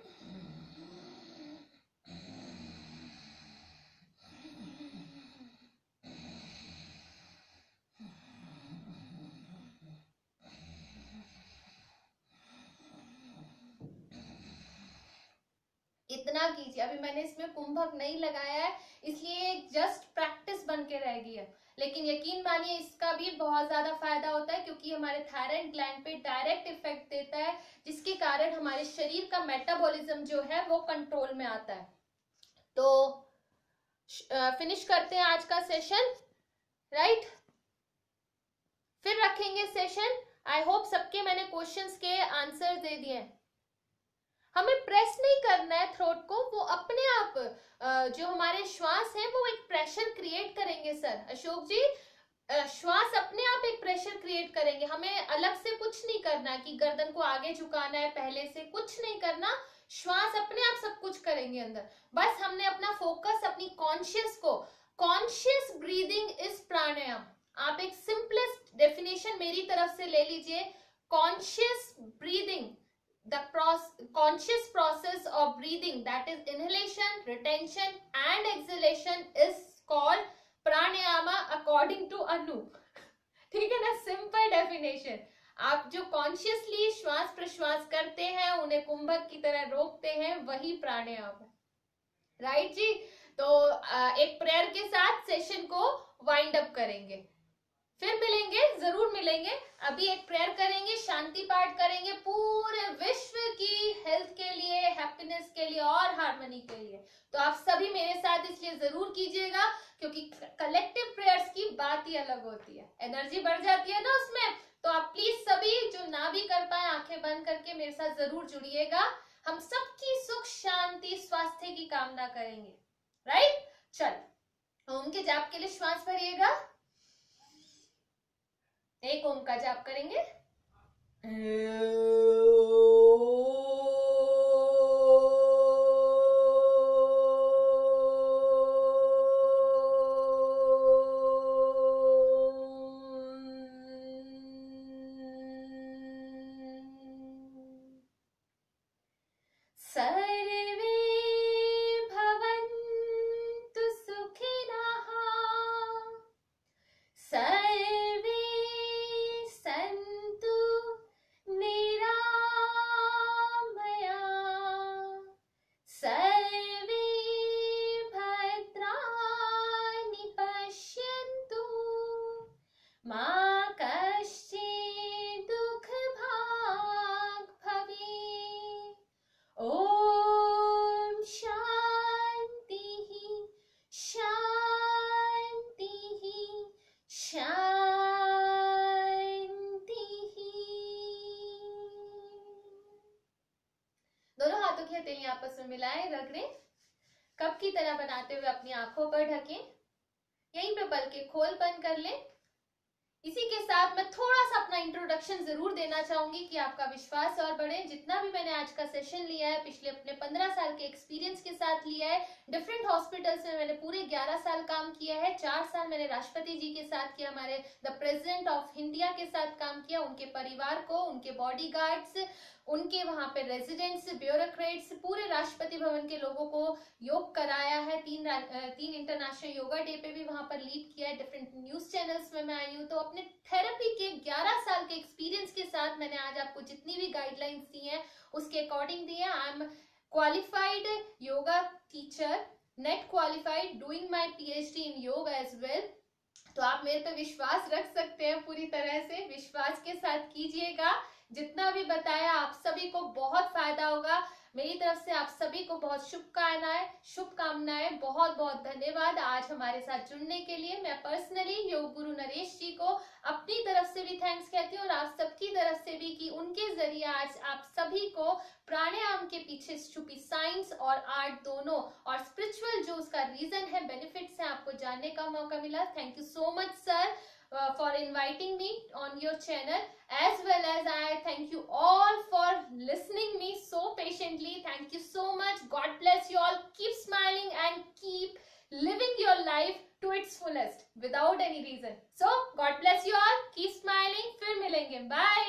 इतना कीजिए। अभी मैंने इसमें कुंभक नहीं लगाया है, इसलिए जस्ट प्रैक्टिस बन के रह गई है, लेकिन यकीन मानिए इसका भी बहुत ज्यादा फायदा होता है, क्योंकि हमारे थायराइड ग्लैंड पे डायरेक्ट इफेक्ट देता है, जिसके कारण हमारे शरीर का मेटाबॉलिज्म जो है वो कंट्रोल में आता है। तो फिनिश करते हैं आज का सेशन, राइट? फिर रखेंगे सेशन। आई होप सबके मैंने क्वेश्चंस के आंसर दे दिए। हमें प्रेस नहीं करना है थ्रोट को, वो अपने आप जो हमारे श्वास है वो एक प्रेशर क्रिएट करेंगे सर। अशोक जी, श्वास अपने आप एक प्रेशर क्रिएट करेंगे, हमें अलग से कुछ नहीं करना कि गर्दन को आगे झुकाना है, पहले से कुछ नहीं करना, श्वास अपने आप सब कुछ करेंगे अंदर। बस हमने अपना फोकस अपनी कॉन्शियस को, कॉन्शियस ब्रीदिंग इज प्राणायाम। आप एक सिंपलेस्ट डेफिनेशन मेरी तरफ से ले लीजिए, conscious breathing, the process, conscious process of breathing, that is inhalation, retention and exhalation is called pranayama according to Anu। ठीक है ना, सिंपल डेफिनेशन। आप जो कॉन्शियसली श्वास प्रश्वास करते हैं, उन्हें कुंभक की तरह रोकते हैं, वही प्राणायाम है, राइट जी? तो एक प्रेयर के साथ सेशन को वाइंड अप करेंगे, फिर मिलेंगे, जरूर मिलेंगे। अभी एक प्रेयर करेंगे, शांति पाठ करेंगे पूरे विश्व की हेल्थ के लिए, हैप्पीनेस के लिए और हार्मनी के लिए। तो आप सभी मेरे साथ इसलिए जरूर कीजिएगा, क्योंकि कलेक्टिव प्रेयर्स की बात ही अलग होती है, एनर्जी बढ़ जाती है ना उसमें। तो आप प्लीज सभी जो ना भी कर पाए, आंखें बंद करके मेरे साथ जरूर जुड़िएगा। हम सबकी सुख शांति स्वास्थ्य की कामना करेंगे, राइट? चल, ओम के जाप के लिए श्वास भरिएगा। एक ओम का जाप करेंगे। सर्वे भवन्तु सुखिनः, सर्वे सन्तु निरामया, सर्वे भद्राणि आपस में मिलाएं, रगड़ें, कप की तरह बनाते हुए अपनी आंखों पर ढकें, यहीं पे पलकें खोल बंद कर लें। इसी के साथ मैं थोड़ा सा अपना इंट्रोडक्शन जरूर देना चाहूंगी कि आपका विश्वास और बढ़े। जितना भी मैंने आज का सेशन लिया है पिछले अपने पंद्रह साल के एक्सपीरियंस के साथ लिया है। डिफरेंट हॉस्पिटल्स में मैंने पूरे ग्यारह साल काम किया है। चार साल मैंने राष्ट्रपति जी के साथ किया, हमारे द प्रेसिडेंट ऑफ इंडिया के साथ काम किया, उनके परिवार को, उनके बॉडीगार्ड्स, उनके वहां पे रेजिडेंट्स, ब्यूरोक्रेट्स, पूरे राष्ट्रपति भवन के लोगों को योग कराया है। तीन तीन इंटरनेशनल योगा डे पे भी वहां पर लीड किया है। डिफरेंट न्यूज चैनल्स में मैं आई हूँ। तो अपने थेरेपी के ग्यारह साल के एक्सपीरियंस के साथ मैंने आज आपको जितनी भी गाइडलाइंस दी हैं उसके अकॉर्डिंग दी है। I am qualified yoga teacher, NET qualified, doing my PhD in yoga as well. तो आप मेरे पे विश्वास रख सकते हैं, पूरी तरह से विश्वास के साथ कीजिएगा। जितना भी बताया आप सभी को बहुत फायदा होगा। मेरी तरफ से आप सभी को बहुत शुभकामनाएं शुभकामनाएं बहुत बहुत धन्यवाद आज हमारे साथ जुड़ने के लिए। मैं पर्सनली योग गुरु नरेश जी को अपनी तरफ से भी थैंक्स कहती हूँ और आप सबकी तरफ से भी कि उनके जरिए आज आप सभी को प्राणायाम के पीछे छुपी साइंस और आर्ट दोनों और स्पिरिचुअल जो उसका रीजन है, बेनिफिट्स है, आपको जानने का मौका मिला। Thank you so much sir Uh, for inviting me on your channel, as well as I thank you all for listening me so patiently. Thank you so much. God bless you all. Keep smiling and keep living your life to its fullest without any reason. So God bless you all. Keep smiling. फिर मिलेंगे. Bye.